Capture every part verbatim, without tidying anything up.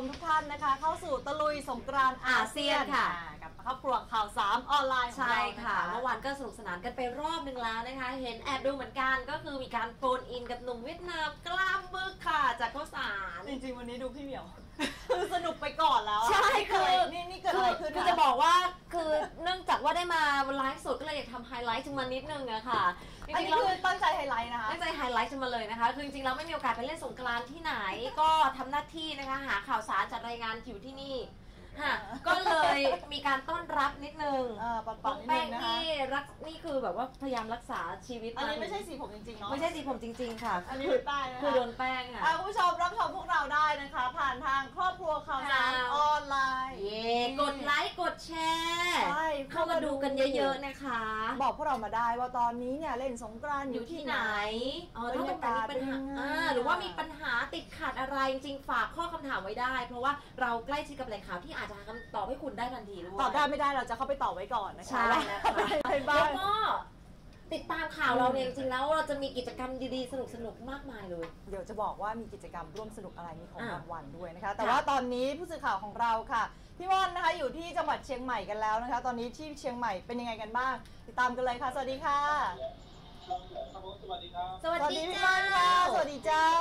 มทุกท่านนะคะเข้าสู่ตะลุยสงกรานต์อาเซียนค่ะกับครอบครัวข่าวสามออนไลน์ใช่ค่ะเมื่อวานก็สนุกสนานกันไปรอบนึงแล้วนะคะเห็นแอบดูเหมือนกันก็คือมีการโฟนอินกับหนุ่มเวียดนามกล้ามบึกค่ะจากข้าวสารจริงๆวันนี้ดูพี่เหมียวคือสนุกไปก่อนแล้วใช่คือนี่นี่เกิดอะไรขึ้นคือจะบอกว่าคือเนื่องจากว่าได้มาไลฟ์สดก็เลยอยากทำไฮไลท์มานิดนึงอะค่ะอันนี้คือตั้งใจไฮไลท์นะคะตั้งใจไฮไลท์มาเลยนะคะคือจริงๆเราไม่มีโอกาสไปเล่นสงกรานต์ที่ไหนก็ทำหน้าที่นะคะหาข่าวสารจัดรายงานอยู่ที่นี่ก็เลยมีการต้อนรับนิดนึงปังแป้งที่รักนี่คือแบบว่าพยายามรักษาชีวิตอันนี้ไม่ใช่สีผมจริงๆเนาะไม่ใช่สีผมจริงๆค่ะอันนี้แป้งคือโดนแป้งค่ะคุณผู้ชมรับชมพวกเราได้นะคะผ่านทางครอบครัวข่าวสารออนไลน์เย่กดไลค์กดแชร์เข้ามาดูกันเยอะๆนะคะบอกพวกเรามาได้ว่าตอนนี้เนี่ยเล่นสงกรานต์อยู่ที่ไหนอ๋อถ้าต้องการมีปัญหาหรือว่ามีปัญหาติดขัดอะไรจริงๆฝากข้อคำถามไว้ได้เพราะว่าเราใกล้ชิดกับแหล่งข่าวที่อาจจะหาคำตอบให้คุณได้ทันทีด้วยตอบได้ไม่ได้เราจะเข้าไปตอบไว้ก่อนนะคะใช่นะคะแล้วก็ติดตามข่าวเราเนี่ยจริงๆแล้วเราจะมีกิจกรรมดีๆสนุกๆมากมายเลยเดี๋ยวจะบอกว่ามีกิจกรรมร่วมสนุกอะไรมีของรางวัลด้วยนะคะแต่ว่าตอนนี้ผู้สื่อข่าวของเราค่ะพี่ม่อนนะคะอยู่ที่จังหวัดเชียงใหม่กันแล้วนะคะตอนนี้ที่เชียงใหม่เป็นยังไงกันบ้างติดตามกันเลยค่ะสวัสดีค่ะสวัสดีครับสวัสดีพี่ม่อนค่ะสวัสดีเจ้า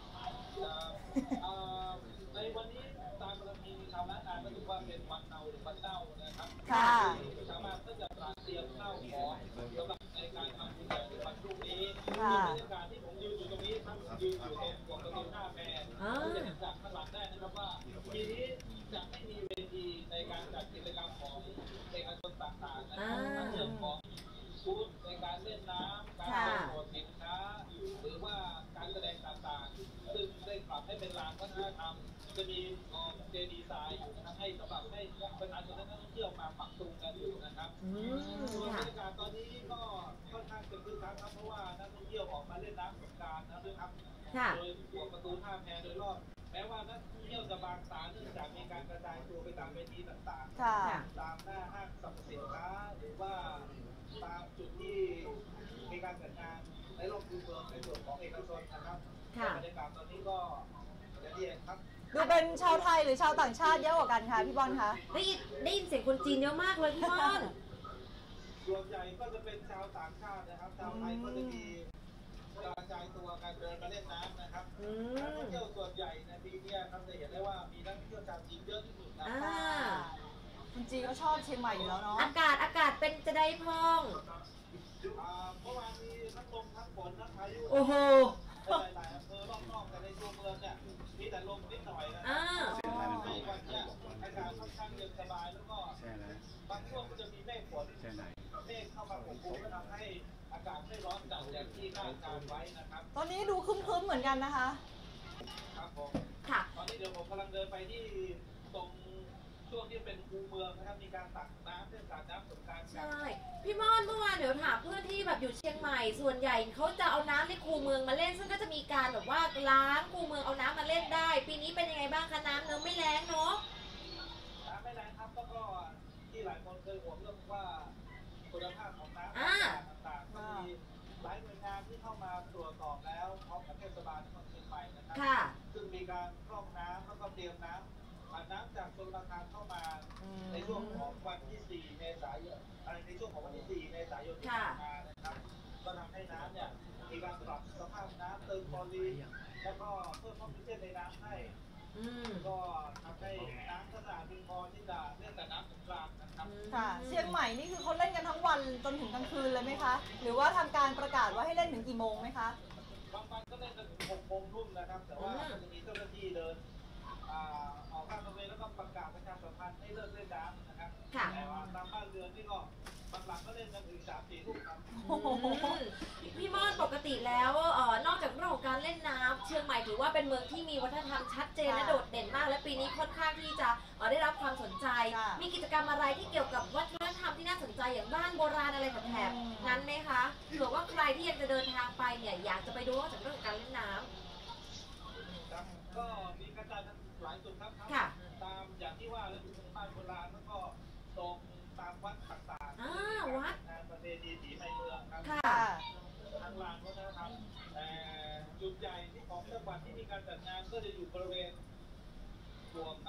ในวันนี้ตามประเพณีชาวล้านนาก็ถือว่าเป็นวันเนาหรือวันเน่านะครับค่ะชาวบ้านก็จะเตรียมข้าวของสำหรับในการทำบุญในวันพรุ่งนี้บรรยากาศที่ผมยืนอยู่ตรงนี้ทั้งยืนอยู่ตรงหัวประตูหน้าแพรจะเห็นจากข้างหลังได้นะครับว่าปีนี้จะไม่มีเวทีในการจัดกิจกรรมของเอกชนต่างๆนะครับเรื่องของบูธในการเล่นน้ำการโชว์สินค้าหรือว่าการแสดงต่างๆซึ่งได้ปรับให้เป็นลานวัฒนธรรมจะมีเจดีย์ทรายอยู่นะครับให้สำหรับให้ประชาชนและนักท่องเที่ยวมาปักตุงกันอยู่นะครับส่วนบรรยากาศตอนนี้ก็ค่อนข้างเป็นคึกคักครับเพราะว่านักท่องเที่ยวออกมาเล่นน้ำสงกรานต์นะครับโดยหัวประตูท่าแพโดยรอบแม้ว่านักท่องเที่ยวจะบางตาเนื่องจากมีการกระจายตัวไปตามเวทีต่างๆตามหน้าห้างสรรพสินค้าหรือว่าตามจุดที่มีการจัดงานในรอบคูเมืองในส่วนของเอกชนนะครับบรรยากาศตอนนี้ก็อย่างที่เห็นครับดูเป็นชาวไทยหรือชาวต่างชาติเยอะกว่ากันคะพี่บอลคะได้ยินได้ยินเสียงคนจีนเยอะมากเลยพี่บอลส่วนใหญ่ก็จะเป็นชาวต่างชาตินะครับชาวไทยก็จะมีกระจายตัวการเดินมาเล่นน้ำนะครับนักท่องเที่ยวส่วนใหญ่ในปีนี้ครับจะเห็นได้ว่ามีนักท่องเที่ยวชาวจีนเยอะที่สุดนะครับคนจีนเขาชอบเชียงใหม่อยู่แล้วเนาะอากาศอากาศเป็นจะได้พ้องเมื่อวานมีทั้งลมทั้งฝนทั้งพายุโอ้โหหลายๆอำเภอรอบๆแต่ในตัวเมืองเนี่ยมีแต่ลมนิดหน่อยนะในวันนี้อากาศค่อนข้างเย็นสบายแล้วก็บางช่วงก็จะมีเมฆฝนเมฆเข้ามาปกคลุมก็ทำให้อากาศไม่ร้อนจัดอย่างที่คาดการไว้นะครับตอนนี้ดูครึ้มๆเหมือนกันนะคะครับผมค่ะตอนนี้เดี๋ยวผมกำลังเดินไปที่ตรงช่วงที่เป็นคูเมืองนะครับมีการตักน้ำเพื่อสาดน้ำสงกรานต์ใช่พี่ม่อนเมื่อวานเดี๋ยวถามเพื่อนที่แบบอยู่เชียงใหม่ส่วนใหญ่เขาจะเอาน้ำในคูเมืองมาเล่นซึ่งก็จะมีการแบบว่าล้างคูเมืองเอาน้ำมาเล่นได้ปีนี้เป็นยังไงบ้างคะน้ำเนื้อไม่แรงเนาะน้ำไม่แรงครับก็ที่หลายคนเคยห่วงเรื่องว่าคุณภาพของน้ำต่างๆมีหลายหน่วยงานที่เข้ามาตรวจสอบแล้วพร้อมกับเทศบาลนครเชียงใหม่นะครับซึ่งมีการพร่องน้ำแล้วก็เตรียมน้ำผ่านน้ำจากชลประทานเข้ามาในช่วงของวันที่สี่เมษายนในช่วงของวันที่สี่เมษายนที่ผ่านมานะครับก็ทำให้น้ำเนี่ยมีการปรับสภาพน้ำเติมคลอรีนแล้วก็เพิ่มออกซิเจนในน้ำให้ก็ทำให้น้ำสะอาดเพียงพอที่จะเล่นแต่น้ำสงกรานต์นะครับค่ะเชียงใหม่นี่คือเขาเล่นกันทั้งวันจนถึงกลางคืนเลยไหมคะหรือว่าทำการประกาศว่าให้เล่นถึงกี่โมงไหมคะบางวันก็เล่นจนถึงหกโมงทุ่มนะครับแต่ว่าจะมีเจ้าหน้าที่เดินออกข้างทะเลแล้วก็ประกาศประชาสัมพันธ์ให้เลิกเล่นน้ำนะครับแต่ว่าตามบ้านเรือนที่ก็บางหลังก็เล่นกันถึงสามสี่ทุ่มครับพี่ม่อนปกติแล้วเอ่อนอกจากเรื่องของการเล่นน้ำเชียงใหม่ถือว่าเป็นเมืองที่มีวัฒนธรรมชัดเจนและโดดเด่นมากและปีนี้ค่อนข้างที่จะได้รับความสนใจมีกิจกรรมอะไรที่เกี่ยวกับวัฒนธรรมที่น่าสนใจอย่างบ้านโบราณอะไรแถบนั้นไหมคะเผื่อว่าใครที่อยากจะเดินทางไปเนี่ยอยากจะไปดูนอกจากเรื่องการเล่นน้ำก็มีกระจายหลายจุดครับตามอย่างที่ว่าแล้วอยู่ในบ้านโบราณแล้วก็ตรงตามวัดต่างๆอ่าวัดงานประเพณีสีในเมืองครับทางลานวัฒนธรรมแต่จุดใหญ่ที่ของจังหวัดที่มีการจัดงานก็จะอยู่บริเวณหัว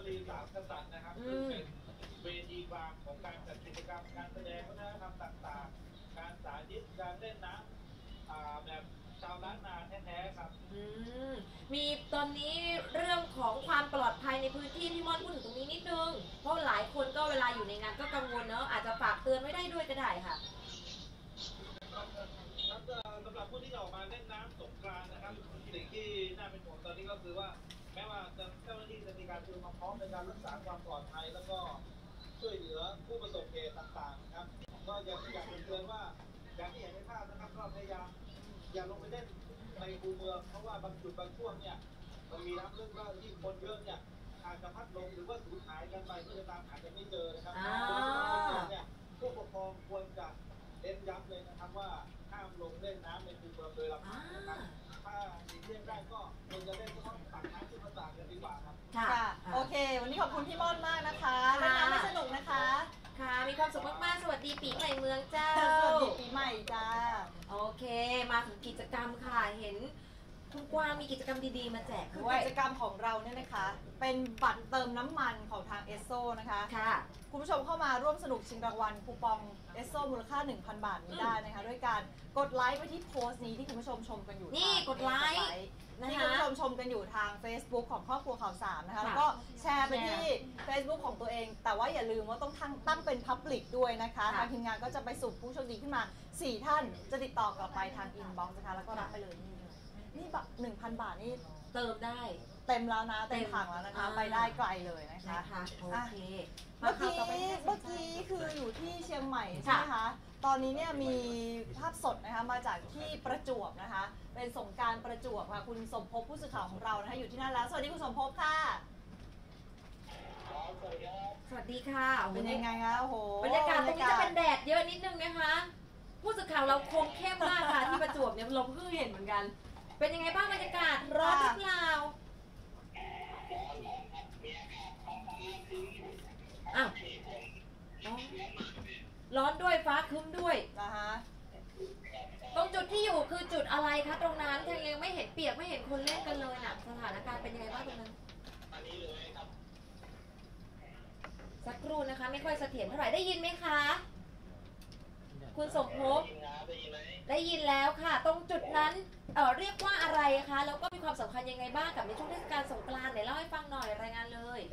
รีสามกษัตริย์นะครับซึ่งเป็นเวทีกลางของการจัดกิจกรรมการแสดงวัฒนธรรมต่างๆการสาธิตการเล่นน้ำแบบชาวล้านนาแท้ๆครับอืมมีตอนนี้เรื่องของความปลอดภัยในพื้นที่พี่ม่อนพูดถึงตรงนี้นิดนึงเพราะหลายคนก็เวลาอยู่ในงานก็กังวลเนอะอาจจะฝากเตือนไว้ได้ด้วยก็ได้ค่ะครับสำหรับผู้ที่ออกมาเล่นน้ำสงกรานต์นะครับสิ่งที่น่าเป็นห่วงตอนนี้ก็คือว่าแม้ว่าเจ้าหน้าที่จะมีการเตรียมความพร้อมในการรักษาความปลอดภัยแล้วก็ช่วยเหลือผู้ประสบเหตุต่างๆครับก็อยากอยากเตือนว่าอย่างที่เห็นในภาพนะครับก็พยายามอย่าลงไปเล่นในคูเมืองเพราะว่าบางจุดบางช่วงเนี่ยมันมีน้ำลึกก็ที่คนเยอะเนี่ยอาจจะพัดลงหรือว่าสูญหายกันไปเพื่อจะตามหากันไม่เจอนะครับเนี่ยผู้ปกครองควรจะเน้นย้ำเลยนะครับว่าห้ามลงเล่นน้ำในคูเมืองโดยลำพังนะครับถ้าหลีกเลี่ยงได้ก็ควรจะเล่นก็ต้องตักน้ำที่มาตากกันดีกว่าครับค่ะโอเควันนี้ขอบคุณพี่ม่อนมากนะคะเล่นน้ำไม่สนุกนะคะค่ะมีความสุขมากๆสวัสดีปีใหม่เมืองเจ้าสวัสดีปีใหม่จ้าโอเคมาถึงกิจกรรมค่ะเห็นคุณกวางมีกิจกรรมดีๆมาแจกด้วยกิจกรรมของเราเนี่ยนะคะเป็นบัตรเติมน้ำมันของทางเอสโซนะคะค่ะคุณผู้ชมเข้ามาร่วมสนุกชิงรางวัลคูปองเอสโซมูลค่า หนึ่งพัน บาทนี้ได้นะคะด้วยการกดไลค์ไปที่โพสต์นี้ที่คุณผู้ชมชมกันอยู่นี่กดไลค์ที่คุณผู้ชมชมกันอยู่ทาง Facebook ของครอบครัวข่าวสามนะคะแล้วก็แชร์ไปที่ Facebook ของตัวเองแต่ว่าอย่าลืมว่าต้องตั้งเป็น Public ด้วยนะคะทางทีมงานก็จะไปสุ่มผู้โชคดีขึ้นมาสี่ท่านจะติดต่อกลับไปทาง Inbox นะคะแล้วก็รับไปเลยนี่นี่แบบ หนึ่งพัน บาทนี่เติมได้เต็มแล้วนะเต็มถังแล้วนะคะไปได้ไกลเลยนะคะโอเคเมื่อกี้เมื่อกี้คืออยู่ที่เชียงใหม่ใช่ไหมคะตอนนี้เนี่ยมีภาพสดนะคะมาจากที่ประจวบนะคะเป็นสงกรานต์ประจวบค่ะคุณสมภพผู้สื่อข่าวของเรานะคะอยู่ที่นั่นแล้วสวัสดีคุณสมภพค่ะสวัสดีค่ะเป็นยังไงคะโอ้โหบรรยากาศตรงนี้จะเป็นแดดเยอะนิดนึงนะคะผู้สื่อข่าวเราคงเข้มมากค่ะที่ประจวบเนี่ยเราเพิ่งเห็นเหมือนกันเป็นยังไงบ้างบรรยากาศร้อนหรือเปล่าอ้าวร้อนด้วยฟ้าครึ้มด้วยนะคะตรงจุดที่อยู่คือจุดอะไรคะตรงนั้นยังไม่เห็นเปียกไม่เห็นคนเล่นกันเลยน่ะสถานการณ์เป็นยังไงบ้างตรงนั้นสักครู่นะคะไม่ค่อยเสถียรเท่าไหร่ได้ยินไหมคะคุณสมภพได้ยินแล้วค่ะตรงจุดนั้นเอ่อเรียกว่าอะไรคะแล้วก็มีความสำคัญยังไงบ้างกับในช่วงเทศกาลสงกรานต์ไหนเล่าให้ฟังหน่อยรายงานเลย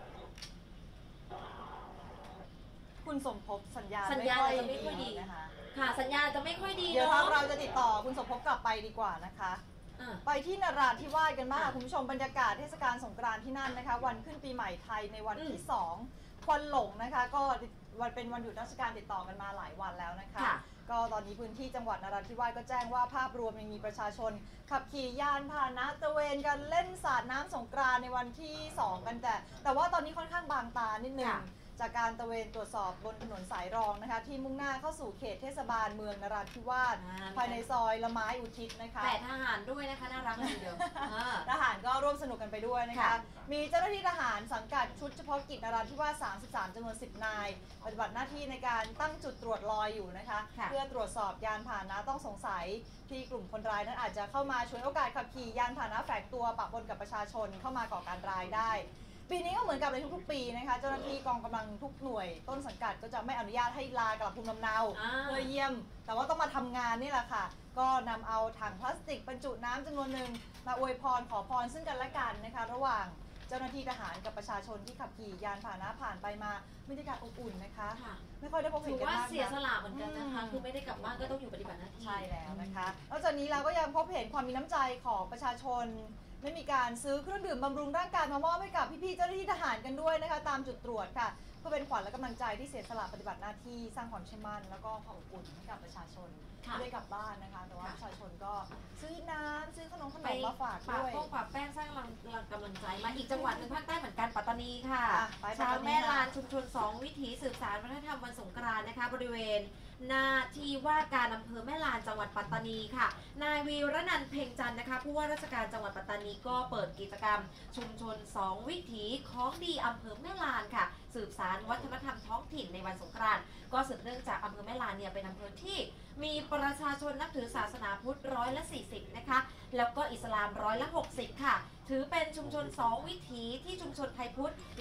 คุณสมภพสัญญาณสัญญาณจะไม่ค่อยดีนะคะค่ะสัญญาณจะไม่ค่อยดีเดี๋ยวเราจะติดต่อคุณสมภพกลับไปดีกว่านะคะไปที่นราธิวาสกันบ้างคุณผู้ชมบรรยากาศเทศกาลสงกรานต์ที่นั่นนะคะวันขึ้นปีใหม่ไทยในวันที่สองควันหลงนะคะก็วันเป็นวันหยุดราชการติดต่อกันมาหลายวันแล้วนะคะก็ตอนนี้พื้นที่จังหวัดนราธิวาสก็แจ้งว่าภาพรวมยังมีประชาชนขับขี่ยานพาหนะตระเวนกันเล่นสาดน้ำสงกรานต์ในวันที่สองกันแต่แต่ว่าตอนนี้ค่อนข้างบางตานิดนึงจากการตระเวนตรวจสอบบนถนนสายรองนะคะที่มุ่งหน้าเข้าสู่เขตเทศบาลเมืองนราธิวาสภายในซอยละไม้อุทิศนะคะแต่ทหารด้วยนะคะน่ารักเลยเดียวทหารก็ร่วมสนุกกันไปด้วยนะคะมีเจ้าหน้าที่ทหารสังกัดชุดเฉพาะกิจนราธิวาสสามสิบสามจำนวนสิบนายปฏิบัติหน้าที่ในการตั้งจุดตรวจลอยอยู่นะคะเพื่อตรวจสอบยานพาหนะต้องสงสัยที่กลุ่มคนร้ายนั้นอาจจะเข้ามาฉวยโอกาสขับขี่ยานพาหนะแฝงตัวปะปนกับประชาชนเข้ามาก่อการร้ายได้ปีนี้ก็เหมือนกับในทุกๆปีนะคะเจ้าหน้าที่กองกำลังทุกหน่วยต้นสังกัดก็จะไม่อนุญาตให้ลากลับภูมิลำเนาเพื่อเยี่ยมแต่ว่าต้องมาทำงานนี่แหละค่ะก็นำเอาถังพลาสติกบรรจุน้ำจำนวนหนึ่งมาอวยพรขอพรซึ่งกันและกันนะคะระหว่างเจ้าหน้าที่ทหารกับประชาชนที่ขับขี่ยานพาหนะผ่านไปมาบรรยากาศอบอุ่นนะคะไม่ค่อยได้พบเห็นกันมากถือว่าเสียสละเหมือนกันนะคะคือไม่ได้กลับบ้านก็ต้องอยู่ปฏิบัติหน้าที่ใช่แล้วนะคะนอกจากนี้เราก็ยังพบเห็นความมีน้ำใจของประชาชนได้มีการซื้อเครื่องดื่มบำรุงร่างกายมามอบให้กับพี่ๆเจ้าหน้าที่ทหารกันด้วยนะคะตามจุดตรวจค่ะเพื่อเป็นขวัญและกำลังใจที่เสียสละปฏิบัติหน้าที่สร้างความเชื่อมั่นแล้วก็ความอบอุ่นให้กับประชาชนที่ได้กลับบ้านนะคะแต่ว่าประชาชนก็ซื้อน้ำซื้อขนมขนมมาฝากด้วยฝากฝากแป้งสร้างกำลังใจมาอีกจังหวัดหนึ่งภาคใต้เหมือนกันปัตตานีค่ะชาวแม่ลานชุมชนสองวิถีสืบสานวัฒนธรรมวันสงกรานต์นะคะบริเวณหน้าที่ว่าการอำเภอแม่ลานจังหวัดปัตตานีค่ะนายวีรนันท์เพ็งจันทร์นะคะผู้ว่าราชการจังหวัดปัตตานีก็เปิดกิจกรรมชุมชนสองวิถีของดีอำเภอแม่ลานค่ะสืบสานวัฒนธรรมท้องถิ่นในวันสงกรานต์ก็สืบเนื่องจากอำเภอแม่ลานเนี่ยเป็นอำเภอที่มีประชาชนนับถือศาสนาพุทธร้อยละสี่สิบนะคะแล้วก็อิสลามร้อยละหกสิบค่ะถือเป็นชุมชนสองวิถีที่ชุมชนไทยพุทธและ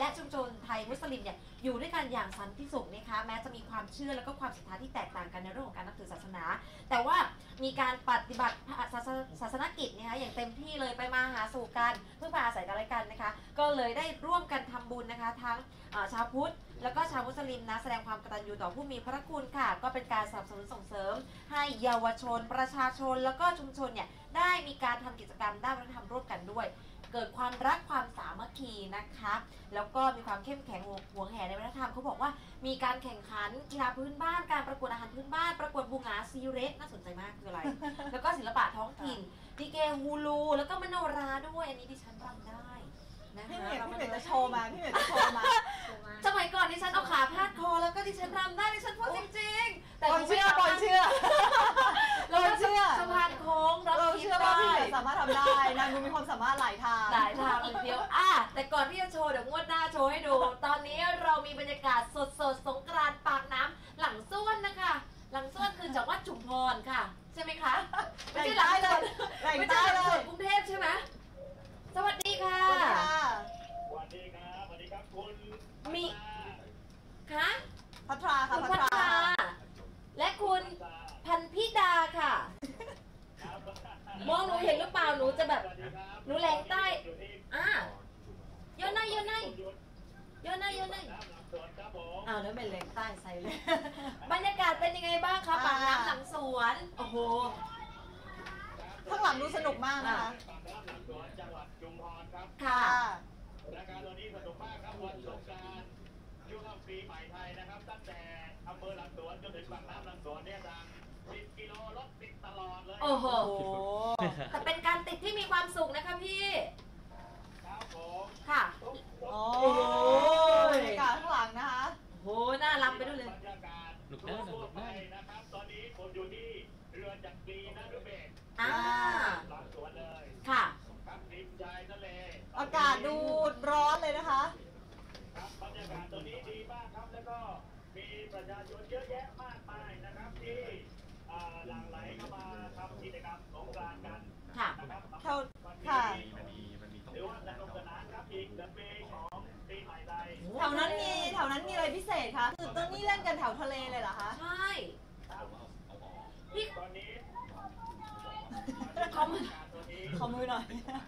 ชุมชนไทยมุสลิมเนี่ยอยู่ด้วยกันอย่างสันติสุขนะคะแม้จะมีความเชื่อแล้วก็ความศรัทธาที่แตกต่างกันในเรื่องของการนับถือศาสนาแต่ว่ามีการปฏิบัติศาสนกิจนะคะอย่างเต็มที่เลยไปมาหาสู่กันเพื่อพาอาศัยกันและกันนะคะก็เลยได้ร่วมกันทำบุญนะคะทั้งชาวพุทธแล้วก็ชาวมุสลิมนะแสดงความกตัญญูต่อผู้มีพระคุณค่ะก็เป็นการสนับสนุนส่งเสริมให้เยาวชนประชาชนแล้วก็ชุมชนเนี่ยได้มีการทำกิจกรรมด้านวัฒนธรรมร่วมกันด้วยเกิดความรักความสามัคคีนะคะแล้วก็มีความเข้มแข็งหวงแหนในวัฒนธรรมเขาบอกว่ามีการแข่งขันกีฬาพื้นบ้านการประกวดอาหารพื้นบ้านประกวดบูงาซีเรสน่าสนใจมากคืออะไร แล้วก็ศิลปะท้องถิ่นดีเกฮูลูแล้วก็มโนราด้วยอันนี้ดิฉันรำได้นะคะพี่เหมียวพี่เหมียวจะโชว์มาพี่เหมียวจะโชว์มาสมัยก่อนดิฉันเอาขาพาดคอแล้วก็ดิฉันรำได้ดิฉันพูดจริงๆแต่ปอนเชื่อปอนเชื่อเราเชื่อสะพานโค้งรับเราทิพเชื่อย์ว่าได้พี่เหมียวสามารถทำได้นางดูมีความสามารถหลายทางหลายทางเลยเดียวอ่ะแต่ก่อนที่จะโชว์เดี๋ยวงวดหน้าโชว์ให้ดู ตอนนี้เรามีบรรยากาศสดสดๆสงกรานต์ปากน้ำหลังส้วนนะคะหลังส้วนคือจากวัดจุมพรค่ะใช่ไหมคะไม่ใช่หลังส้วนแหล่งไม่ใต้ใช่หเลลังส้วย นกรุงเทพใช่ไหมสวัสดีค่ะสวัสดีค่ะสวัสดีครับสวัสดีครับคุณมีคะพัทราค่ะคุณพัพัททราราและคุณพันธิดาค่ะ มองหนูเห็นหรือเปล่าหนูจะแบบหนูแหลงใต้อ่ะโยนหน้าโยนหน้าโยนหน้าโยนหน้าอ้าวแล้วเป็นแหลงใต้ใส่เลย บรรยากาศเป็นยังไงบ้างคะปากน้ำหลังสวนโอ้โหข้างหลังดูสนุกมากนะคะปากน้ำหลังสวนจังหวัดชุมพรครับค่ะรายการตัวนี้สนุกมากครับวันสงกรานต์ช่วงปีใหม่ไทยนะครับตั้งแต่อำเภอหลังสวนจนถึงปากน้ำหลังสวนเนี่ยทางสิบกิโลรถติดตลอดเลยโอ้โหโอ้โหแต่เป็นการติดที่มีความสุขนะคะพี่ครับผมค่ะโอ้โหบรรยากาศข้างหลังนะคะโหน่ารำไปด้วยเลยบรรยากาศทั่วไปนะครับตอนนี้ผมอยู่ที่เรือจักรีนฤเบศรอ่าหลังสวนเลยค่ะครับริมชายทะเลอากาศดูร้อนเลยนะคะครับบรรยากาศตัวนี้ดีมากครับแล้วก็มีประชาชนเยอะแยะมากมายนะครับที่เอ่อหลั่งไหลเข้ามาทำกิจกรรมสงกรานต์กันค่ะนะครับเขาค่ะหรือว่าสนุกสนานครับอีกหนึ่งปีของปีใหม่ไทยแถวนั้นมีแถวนั้นมีอะไรพิเศษคะคือตอนนี้เล่นกันแถวทะเลเลยเหรอคะใช่พี่ตอนนี้เขามาตัวนี้ขอมือหน่อย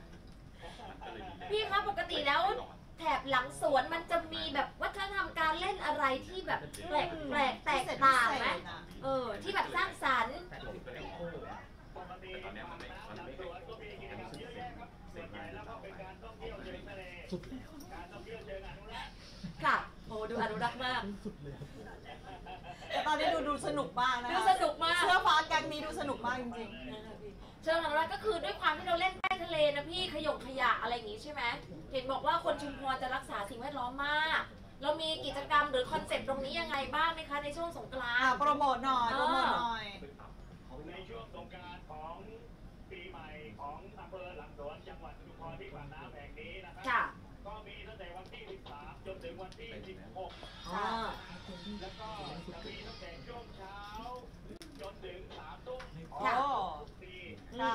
พี่คะปกติแล้วแถบหลังสวนมันจะมีแบบวัฒนธรรมการเล่นอะไรที่แบบแปลกแปลกแตกต่างไหมเออที่แบบสร้างสรรค์ปกติปากน้ำหลังสวนก็มีกิจกรรมเยอะแยะครับส่วนใหญ่แล้วก็เป็นการท่องเที่ยวเชิงทะเลการท่องเที่ยวเชิงอนุรักษ์ค่ะโอ้ดูอนุรักษ์มากแต่ตอนนี้ดูดูสนุกมากนะคะดูสนุกมากเสื้อฟ้าแก๊งนี้ดูสนุกมากจริงเชิงอนุรักษ์ก็คือด้วยความที่เราเล่นใต้ทะเลนะพี่ขยงขยะอะไรอย่างงี้ใช่ไหมเห็นบอกว่าคนชุมพรจะรักษาสิ่งแวดล้อมมาก เรามีกิจกรรมหรือคอนเซ็ปต์ตรงนี้ยังไงบ้างไหมคะในช่วงสงกรานๆอ่ะต์โปรโมทหน่อย โปรโมทหน่อยในช่วงสงกรานต์ของปีใหม่ของอำเภอหลังสวนจังหวัดชุมพรที่ปากน้ำแห่งนี้นะครัค่ะก็มีตั้งแต่วันที่สิบสามจนถึงวันที่สิบหกอ๋อแล้วก็จะมีตั้งแต่ช่วงเช้าจนถึงสามทุ่มโอ้ทุกปีค่ะ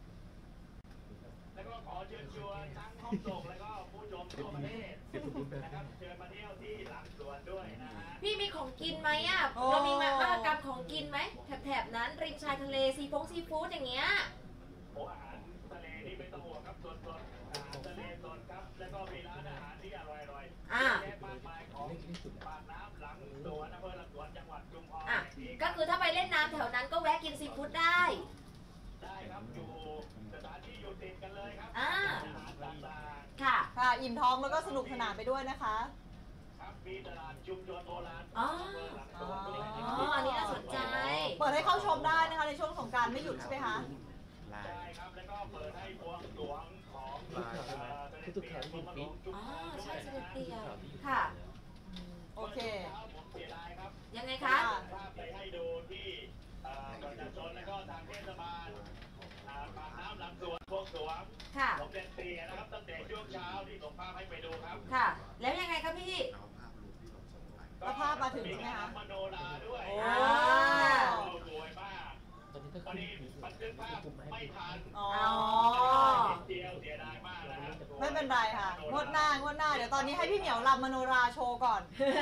แล้วก็ขอเชิญชวนทั้งห้องส่งแล้วก็ผู้ชมทั่วประเทศนะครับเชิญมาเที่ยวที่หลังสวนด้วยนะฮะพี่มีของกินไหมอ่ะโอ้เรามีมหกรรมของกินไหมแถบๆนั้นริมชายทะเลซีฟงซีฟู้ดอย่างเงี้ยโอ้อาหารทะเลนี่ไม่ต้องห่วงครับสดสดๆอาหารทะเลสดครับ แล้วก็มีร้านอาหารที่อร่อยอร่อยๆอ่าแยะมากมายของปากน้ำหลังสวนอำเภอหลังสวนจังหวัดชุมพรอ่ะแห่งนี้ก็คือถ้าไปเล่นน้ำแถวนั้นก็แวะกินซีฟู้ดได้ได้ครับอยู่สถานที่อยู่ติดกันเลยครับอ่าอาหารต่างค่ะค่ะ อิ่มท้องแล้วก็สนุกสนานไปด้วยนะคะๆครับมีตลาดชุมชนโบราณอ๋ออำเภอหลังสวนด้วยนะคอ๋รับออันนี้น่าสนใจเปิดให้เข้าชมได้นะคะในช่วงสงกรานต์ไม่หยุดใช่ไหมคะใช่ครับ แล้วก็เปิดให้บวงสรวงของเอ่อเสด็จเตียกรมหลวงชุมอ๋อพรใช่ด้วยเสนะด็จฮะเตียค่ะโอเคผมเสียดายครับยังไงคะค่ะภาพไปให้ดูที่เอ่อประชาชนและก็ทางเทศบาลอ่าปากน้ำหลังสวนพวงสรวงค่ะผมเด็นเตียนะครับตั้งแต่ช่วงเช้าที่ส่งภาพให้ไปดูครับค่ะ แล้วยังไงคะพี่แล้วภาพมาถึงใช่ไหมคะมโนราด้วยโอ้สวยมากตอนนี้บันทึกภาพไม่ทันอ๋อนิดเดียวเสียดายมากนะครับไม่เป็นเป็นไรค่ะงวดหน้างวดหน้าเดี๋ยวตอนนี้ให้พี่เหมียวรำมโนราโชว์ก่อน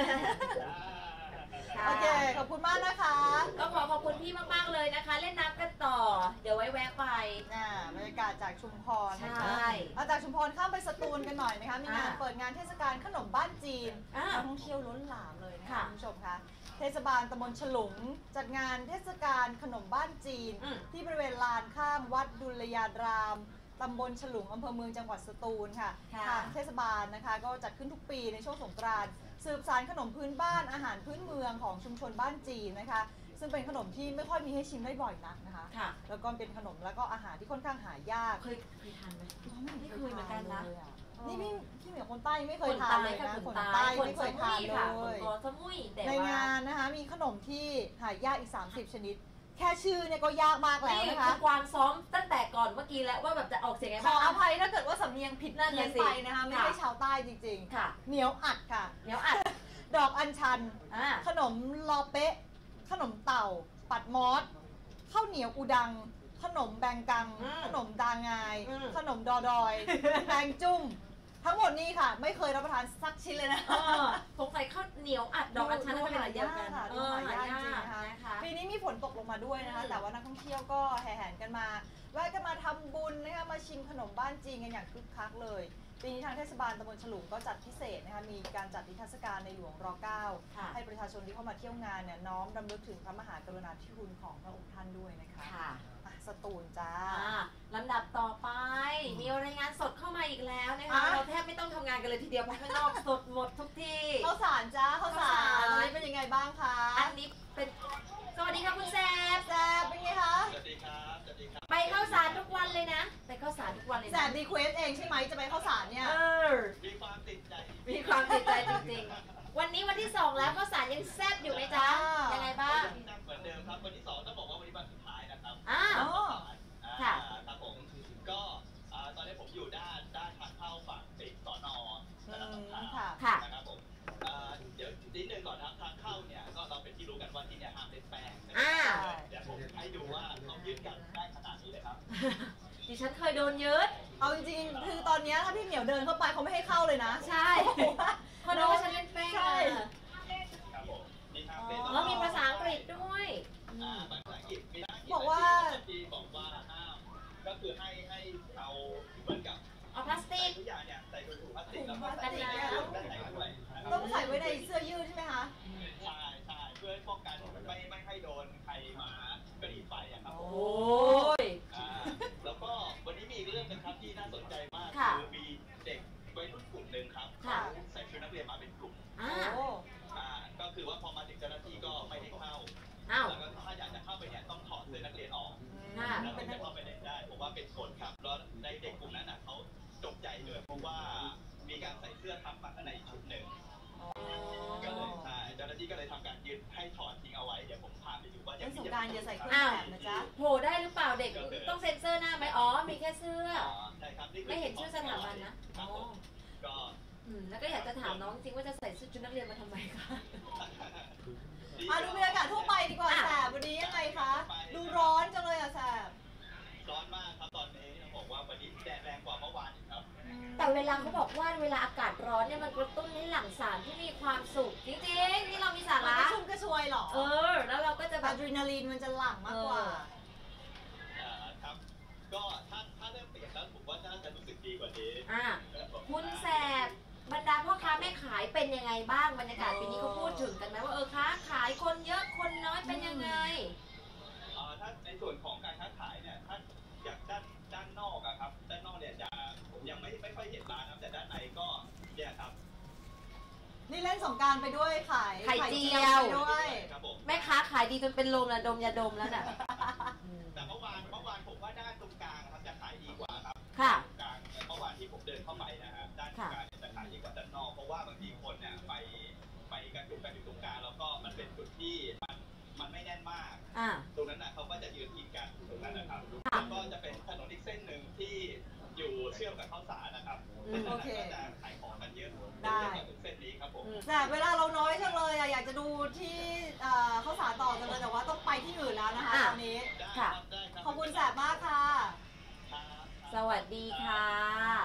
โอเคขอบคุณมากนะคะก็ขอขอบคุณพี่มากๆเลยนะคะ เล่นน้ำกันต่อเดี๋ยวไว้แวะไปบรรยากาศจากชุมพรนะคะเอาจากชุมพรข้ามไปสตูลกันหน่อยนะคะมีงานเปิดงานเทศกาลขนมบ้านจีนนักท่องเที่ยวล้นหลามเลยนะคะคุณผู้ชมคะเทศบาลตำบลฉลุงจัดงานเทศกาลขนมบ้านจีนที่บริเวณลานข้างวัดดุลยารามตำบลฉลุงอำเภอเมืองจังหวัดสตูลค่ะทางเทศบาลนะคะก็จัดขึ้นทุกปีในช่วงสงกรานต์สืบสานขนมพื้นบ้านอาหารพื้นเมืองของชุมชนบ้านจีนนะคะซึ่งเป็นขนมที่ไม่ค่อยมีให้ชิมได้บ่อยนักนะคะแล้วก็เป็นขนมแล้วก็อาหารที่ค่อนข้างหายากเคยเคยทานไหมไม่เคยเหมือนกันนะนี่พี่พี่เหมียวคนใต้ไม่เคยทานเลยนะคนใต้ไม่เคยทานเลยในงานนะคะมีขนมที่หายากอีกสามสิบชนิดแค่ชื่อเนี่ยก็ยากมากแล้วนะคะกวางซ้อมตั้งแต่ก่อนเมื่อกี้แล้วว่าแบบจะออกเสียงไงบ้างขออภัยถ้าเกิดว่าสำเนียงผิดนั่นเลยไปนะคะไม่ใช่ชาวใต้จริงๆค่ะเหนียวอัดค่ะเหนียวอัดดอกอัญชันขนมลอเป๊ะขนมเต่าปัดมอสข้าวเหนียวอูดังขนมแบงกังขนมดางายขนมดอดอยแบงจุ้มทั้งหมดนี้ค่ะไม่เคยรับประทานสักชิ้นเลยนะสงสัยข้าวเหนียวอัดดอกอัญชันก็เป็นหายากค่ะดูหายากจริงนะคะปีนี้มีฝนตกลงมาด้วยนะคะแต่ว่านักท่องเที่ยวก็แห่แหนกันมาแวะกันมาทำบุญนะคะมาชิมขนมบ้านจีนกันอย่างคึกคักเลยปีนี้ทางเทศบาลตำบลฉลุงก็จัดพิเศษนะคะมีการจัดนิทรรศการในหลวงร เก้า ให้ประชาชนที่เข้ามาเที่ยวงานเนี่ยน้อมรำลึกถึงพระมหากรุณาธิคุณของพระองค์ท่านด้วยนะคะสตูลจ้าลำดับต่อไปมีรายงานสดเข้ามาอีกแล้วนะคะเราแทบไม่ต้องทำงานกันเลยทีเดียวเพราะข้างนอกสดหมดทุกที่ข้าวสารจ้าข้าวสารอันนี้เป็นยังไงบ้างคะอันนี้เป็นสวัสดีค่ะคุณแซบแซบเป็นไงคะสวัสดีครับสวัสดีครับไปข้าวสารทุกวันเลยนะไปข้าวสารทุกวันเลยแซบรีเควสเองใช่ไหมจะไปข้าวสารเนี่ยมีความติดใจมีความติดใจจริงๆวันนี้วันที่สองแล้วข้าวสารยังแซ่บอยู่ไหมจ๊ะยังไงบ้างเหมือนเดิมครับวันที่สองต้องบอกว่าวันนี้วันสุดท้ายนะครับอ้าวค่ะครับผมก็ตอนนี้ผมอยู่ด้านด้านทางเข้าฝั่งติดสนนะครับค่ะนะครับผมเดี๋ยวนิดนึงก่อนนะทางเข้าเนี่ยก็เราเป็นที่รู้กันว่าที่เนี่ยห้ามเล่นแป้งเดี๋ยวผมให้ดูว่าเขายึดกันได้ขนาดนี้เลยครับดิฉันเคยโดนยึดเอาจริงๆคือตอนนี้ถ้าพี่เหมียวเดินเข้าไปเขาไม่ให้เข้าเลยนะใช่เพราะว่าฉันเล่นแป้งใช่ครับผมนี่ห้ามเล่นแล้วมีภาษาอังกฤษด้วยภาษาอังกฤษมีบอกว่าที่บอกว่าห้ามก็คือให้ให้เอาเหมือนกับเอาพลาสติกทุกอย่างเนี่ยใส่ถุงพลาสติกแล้วก็ใส่ในเสื้อด้วยต้องใส่ไว้ในเสื้อยืดใช่ไหมคะใช่ใช่เพื่อป้องกันไม่ไม่ให้โดนใครมากระดิ่งไฟอะครับโอ้ยแล้วก็วันนี้มีเรื่องนึงครับที่น่าสนใจมากคือมีเด็กวัยรุ่นกลุ่มหนึ่งครับใส่ชุดนักเรียนมาเป็นกลุ่มก็คือว่าพอมาถึงเจ้าหน้าที่ก็ไม่ให้เข้าแล้วก็ถ้าอยากจะเข้าไปเนี่ยต้องถอดเสื้อนักเรียนออกแล้วถึงจะเข้าไปได้ผมว่าเป็นกฎครับแล้วในเด็กกลุ่มนั้นอ่ะเขาจงใจเลยเพราะว่ามีการใส่เสื้อทับมาข้างในอีกชุดหนึ่งก็เลยใช่เจ้าหน้าที่ก็เลยทำการยึดให้ถอดทิ้งเอาไว้เดี๋ยวผมพาไปดูว่าจะมีการจะใส่เครื่องแบบนะจ๊ะโผล่ได้หรือเปล่าเด็กต้องเซ็นเซอร์หน้าไหมอ๋อมีแค่เสื้อใช่ครับไม่เห็นชื่อสถาบันนะก็แล้วก็อยากจะถามน้องจริงว่าจะใส่ชุดนักเรียนมาทำไมคะมาดูบรรยากาศทั่วไปดีกว่าแสบวันนี้ยังไงคะดูร้อนจังเลยอะแสบร้อนมากครับตอนนี้ต้องบอกว่าวันนี้แดดแรงกว่าเมื่อวานอีกครับแต่เวลาเขาบอกว่าเวลาอากาศร้อนเนี่ยมันกระตุ้นให้หลั่งสารที่มีความสุขจริงๆนี่เรามีสาระกระชุ่มกระชวยหรอเออแล้วเราก็จะแบบอะดรีนาลีนมันจะหลั่งมากกว่าครับก็ถ้าถ้าเริ่มเปลี่ยนแล้วผมว่าน่าจะรู้สึกดีกว่านี้อ่าคุณแสบบรรดาพ่อค้าแม่ขายเป็นยังไงบ้างบรรยากาศปีนี้เขาพูดถึงกันไหมว่าเออค้าขายคนเยอะคนน้อยเป็นยังไงถ้าในส่วนของการค้าขายเนี่ยถ้าจากด้านด้านนอกอะครับด้านนอกเนี่ยจะผมยังไม่ไม่ค่อยเห็นร้านนะแต่ด้านในก็เนี่ยครับนี่เล่นสงกรานต์ไปด้วยขายไข่เจียวด้วยแม่ค้าขายดีจนเป็นลมละดมยาดมแล้วน่ะแต่เมื่อวานเมื่อวานผมว่าด้านตรงกลางครับจะขายดีกว่าครับค่ะกลางเมื่อวานที่ผมเดินเข้าไปนะฮะด้านกลางจะขายดีกว่าด้านนอกเพราะว่าบางทีคนเนี่ยไปไปกันจุดกันอยู่ตรงกลางแล้วก็มันเป็นจุดที่มันมันไม่แน่นมากตรงนั้นน่ะเขาก็จะยืนกินกันตรงนั้นนะครับแล้วก็จะเป็นถนนอีกเส้นหนึ่งที่อยู่เชื่อมกับข้าวสารนะครับเส้นนั้นก็จะขายของกันเยอะได้เส้นนี้ครับผมแต่เวลาเราน้อยจังเลยอยากจะดูที่ข้าวสารต่อจังเลยแต่ว่าต้องไปที่อื่นแล้วนะคะตอนนี้ค่ะขอบคุณแสบมากค่ะสวัสดีค่ะ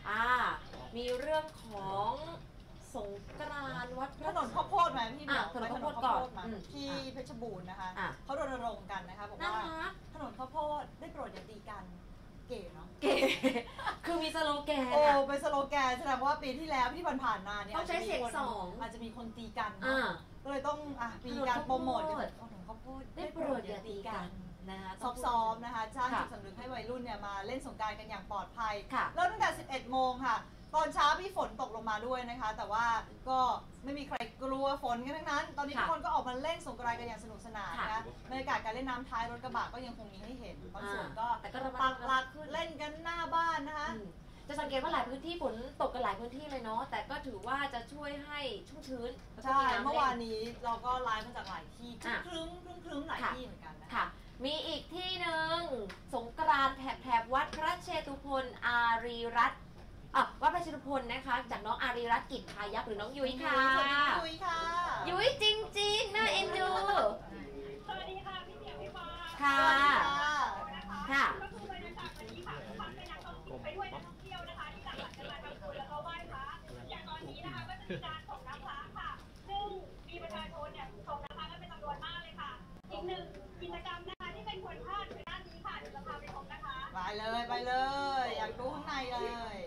อ่ามีเรื่องของสงกรานต์วัดพถระนนข้าวโพดไหมพี่เหมียวอ่ะถนนข้าวโพดไปก่อนมาอืมที่เพชรบูรณ์นะคะอ่ะเขารณรงค์กันนะคะบอกน่าว่ารักถนนข้าวโพดได้โปรดอย่าตีกันเก๋เนาะเก๋ คือมีสโลแกนโอ้อะเป็นสโลแกนแสดงว่าปีที่แล้วที่ผ่านๆมาเนี่ยต้องใช้เสียงสองอาจจะมีคนตีกันอ่าก็เลยต้องอ่ะมีการโปรโมทกันถนนข้าวโพดได้โปรดอย่าตีกันนะคะซ้อมๆนะคะสร้างค่ะจิตสำนึกให้วัยรุ่นเนี่ยมาเล่นสงกรานต์กันอย่างปลอดภัยค่ะเริ่มตั้งแต่ สิบเอ็ด โมงค่ะ ตอนเช้ามีฝนตกลงมาด้วยนะคะ แต่ว่าก็ไม่มีใครกลัวฝนกันทั้งนั้น ตอนนี้ทุกคนก็ออกมาเล่นสงกรานต์กันอย่างสนุกสนานนะคะบรรยากาศการเล่นน้ำท้ายรถกระบะก็ยังคงมีให้เห็นบางส่วนก็แต่ก็ระมัปัดกระหวัลังกขึ้นเล่นกันหน้าบ้านนะคะอืมจะสังเกตว่าหลายพื้นที่ฝนตกกันหลายพื้นที่เลยเนาะแต่ก็ถือว่าจะช่วยให้ชุ่มชื้นแล้วก็ใช่น้ำเมื่อล่วานนี้เราก็ไลฟ์มาจากหลายที่คอ่ะรึ้มครึ้มครึ้มหลายค่ะที่เหมือนกันนะคะค่ะ มีอีกที่หนึ่งสงกรานต์แถบแถบวัดพระเชตุพนอารีรัตน์อ่ะวัดพระเชตุพนนะคะ จากน้องอารีรัตน์กิจพายัพหรือน้องยุ้ยค่ะสวัสดีคุยค่ะยุ้ยจริงๆน่าเอ็นดูสวัสดีค่ะพี่เดียวพี่ฟ้าค่ะสวัสดีค่ะค่ะก็คือบรรยากาศวันนี้ค่ะทุกคนเป็นนักท่องเที่ยวไปด้วยนักท่องเที่ยวนะคะที่หลั่งไหลกันมาทำบุญแล้วก็ไหว้พระอย่างตอนนี้นะคะก็จะมีการส่งน้ำพระค่ะ ซึ่งมีประชาชนเนี่ยส่งน้ำพระกันเป็นจำนวนมากเลยค่ะ อีกหนึ่งกิจกรรมนะคะที่เป็นควรพลาดคือด้านนี้ค่ะเดี๋ยวจะพาไปชมนะคะไปเลยไปเลย อยากดูข้างในเลย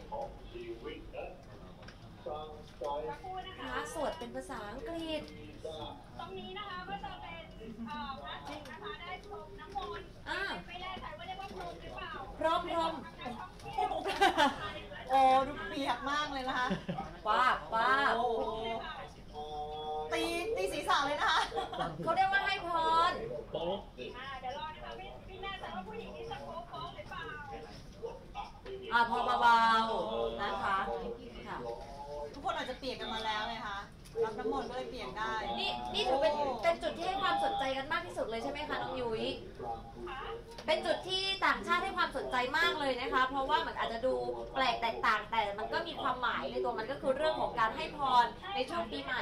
สักครู่นะพคะระสวดเป็นภาษาอังกฤษตรงนี้นะคะก็จะเป็นเอ่อพระสงฆ์นะคะได้ชมน้ำมนต์อ่าไม่แน่ใจว่าเรียกว่าพรมหรือเปล่าพร้อมพร้อมโอ้ดูเปียกมากเลยนะคะป้าบป้าบโอ้โหตีตีศีรษะเลยนะคะเขาเรียกว่าให้พรอ่าเดี๋ยวรอนะคะไม่ไม่แน่ใจว่าผู้หญิงที่จะโค้งโค้งหรือเปล่าอ่าพอเบาๆนะคะค่ะทุกคนอาจจะเปียกกันมาแล้วไงคะรับน้ำมนต์ก็เลยเปียกได้นี่นี่ถือเป็นเป็นจุดที่ให้ความสนใจกันมากที่สุดเลยใช่ไหมคะน้องยุ้ย เป็นจุดที่ต่างชาติให้ความสนใจมากเลยนะคะ เพราะว่ามันอาจจะดูแปลกแตกต่างแต่มันก็มีความหมายในตัวมันก็คือเรื่องของการให้พรในช่วงปีใหม่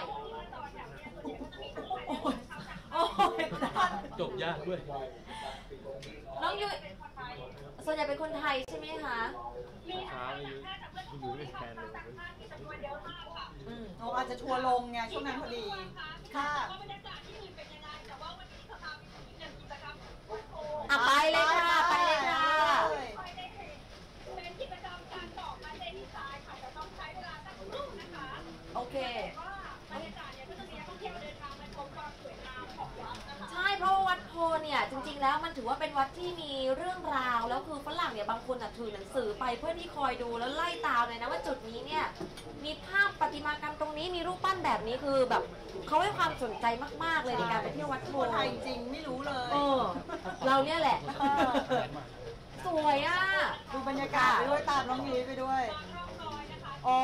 โอ้ยจบยากด้วยน้องยุ้ยส่วนใหญ่เป็นคนไทยใช่ไหมคะมีทั้งต่างชาติจากเพื่อนของผู้ที่ทำต่างชาติที่จำนวนเยอะมากค่ะอืมโอ้อาจจะทัวร์ลงไงช่วงนั้นพอดี ค่ะว่าบรรยากาศที่อื่นเป็นยังไงแต่ว่าวันนี้จะพาไปดูอีกหนึ่งกิจกรรมโอ้โหอ่ะไปเลยค่ะ ไปเลยค่ะค่อยได้เห็นเป็นกิจกรรมการตอกมาเจดีไซน์ค่ะจะต้องใช้เวลาสักครู่นะคะโอเคว่าบรรยากาศเนี่ยก็จะมีนักท่องเที่ยวเดินทางมาชมความสวยงามของวัดนะคะใช่เพราะว่าวัดโพเนี่ยจริงๆแล้วมันถือว่าเป็นวัดที่มีเรื่องราวแล้วคือฝรั่งเนี่ยบางคนอ่ะถือหนังสือไปเพื่อที่คอยดูแล้วไล่ตามเลยนะว่าจุดนี้เนี่ยมีภาพประติมากรรมตรงนี้มีรูปปั้นแบบนี้คือแบบเขาให้ความสนใจมากๆเลยในการไปเที่ยววัดโพคนไทยจริงไม่รู้เลยเออเราเนี่ยแหละเออสวยอ่ะดูบรรยากาศไปด้วยตามน้องยุ้ยไปด้วย อ๋อ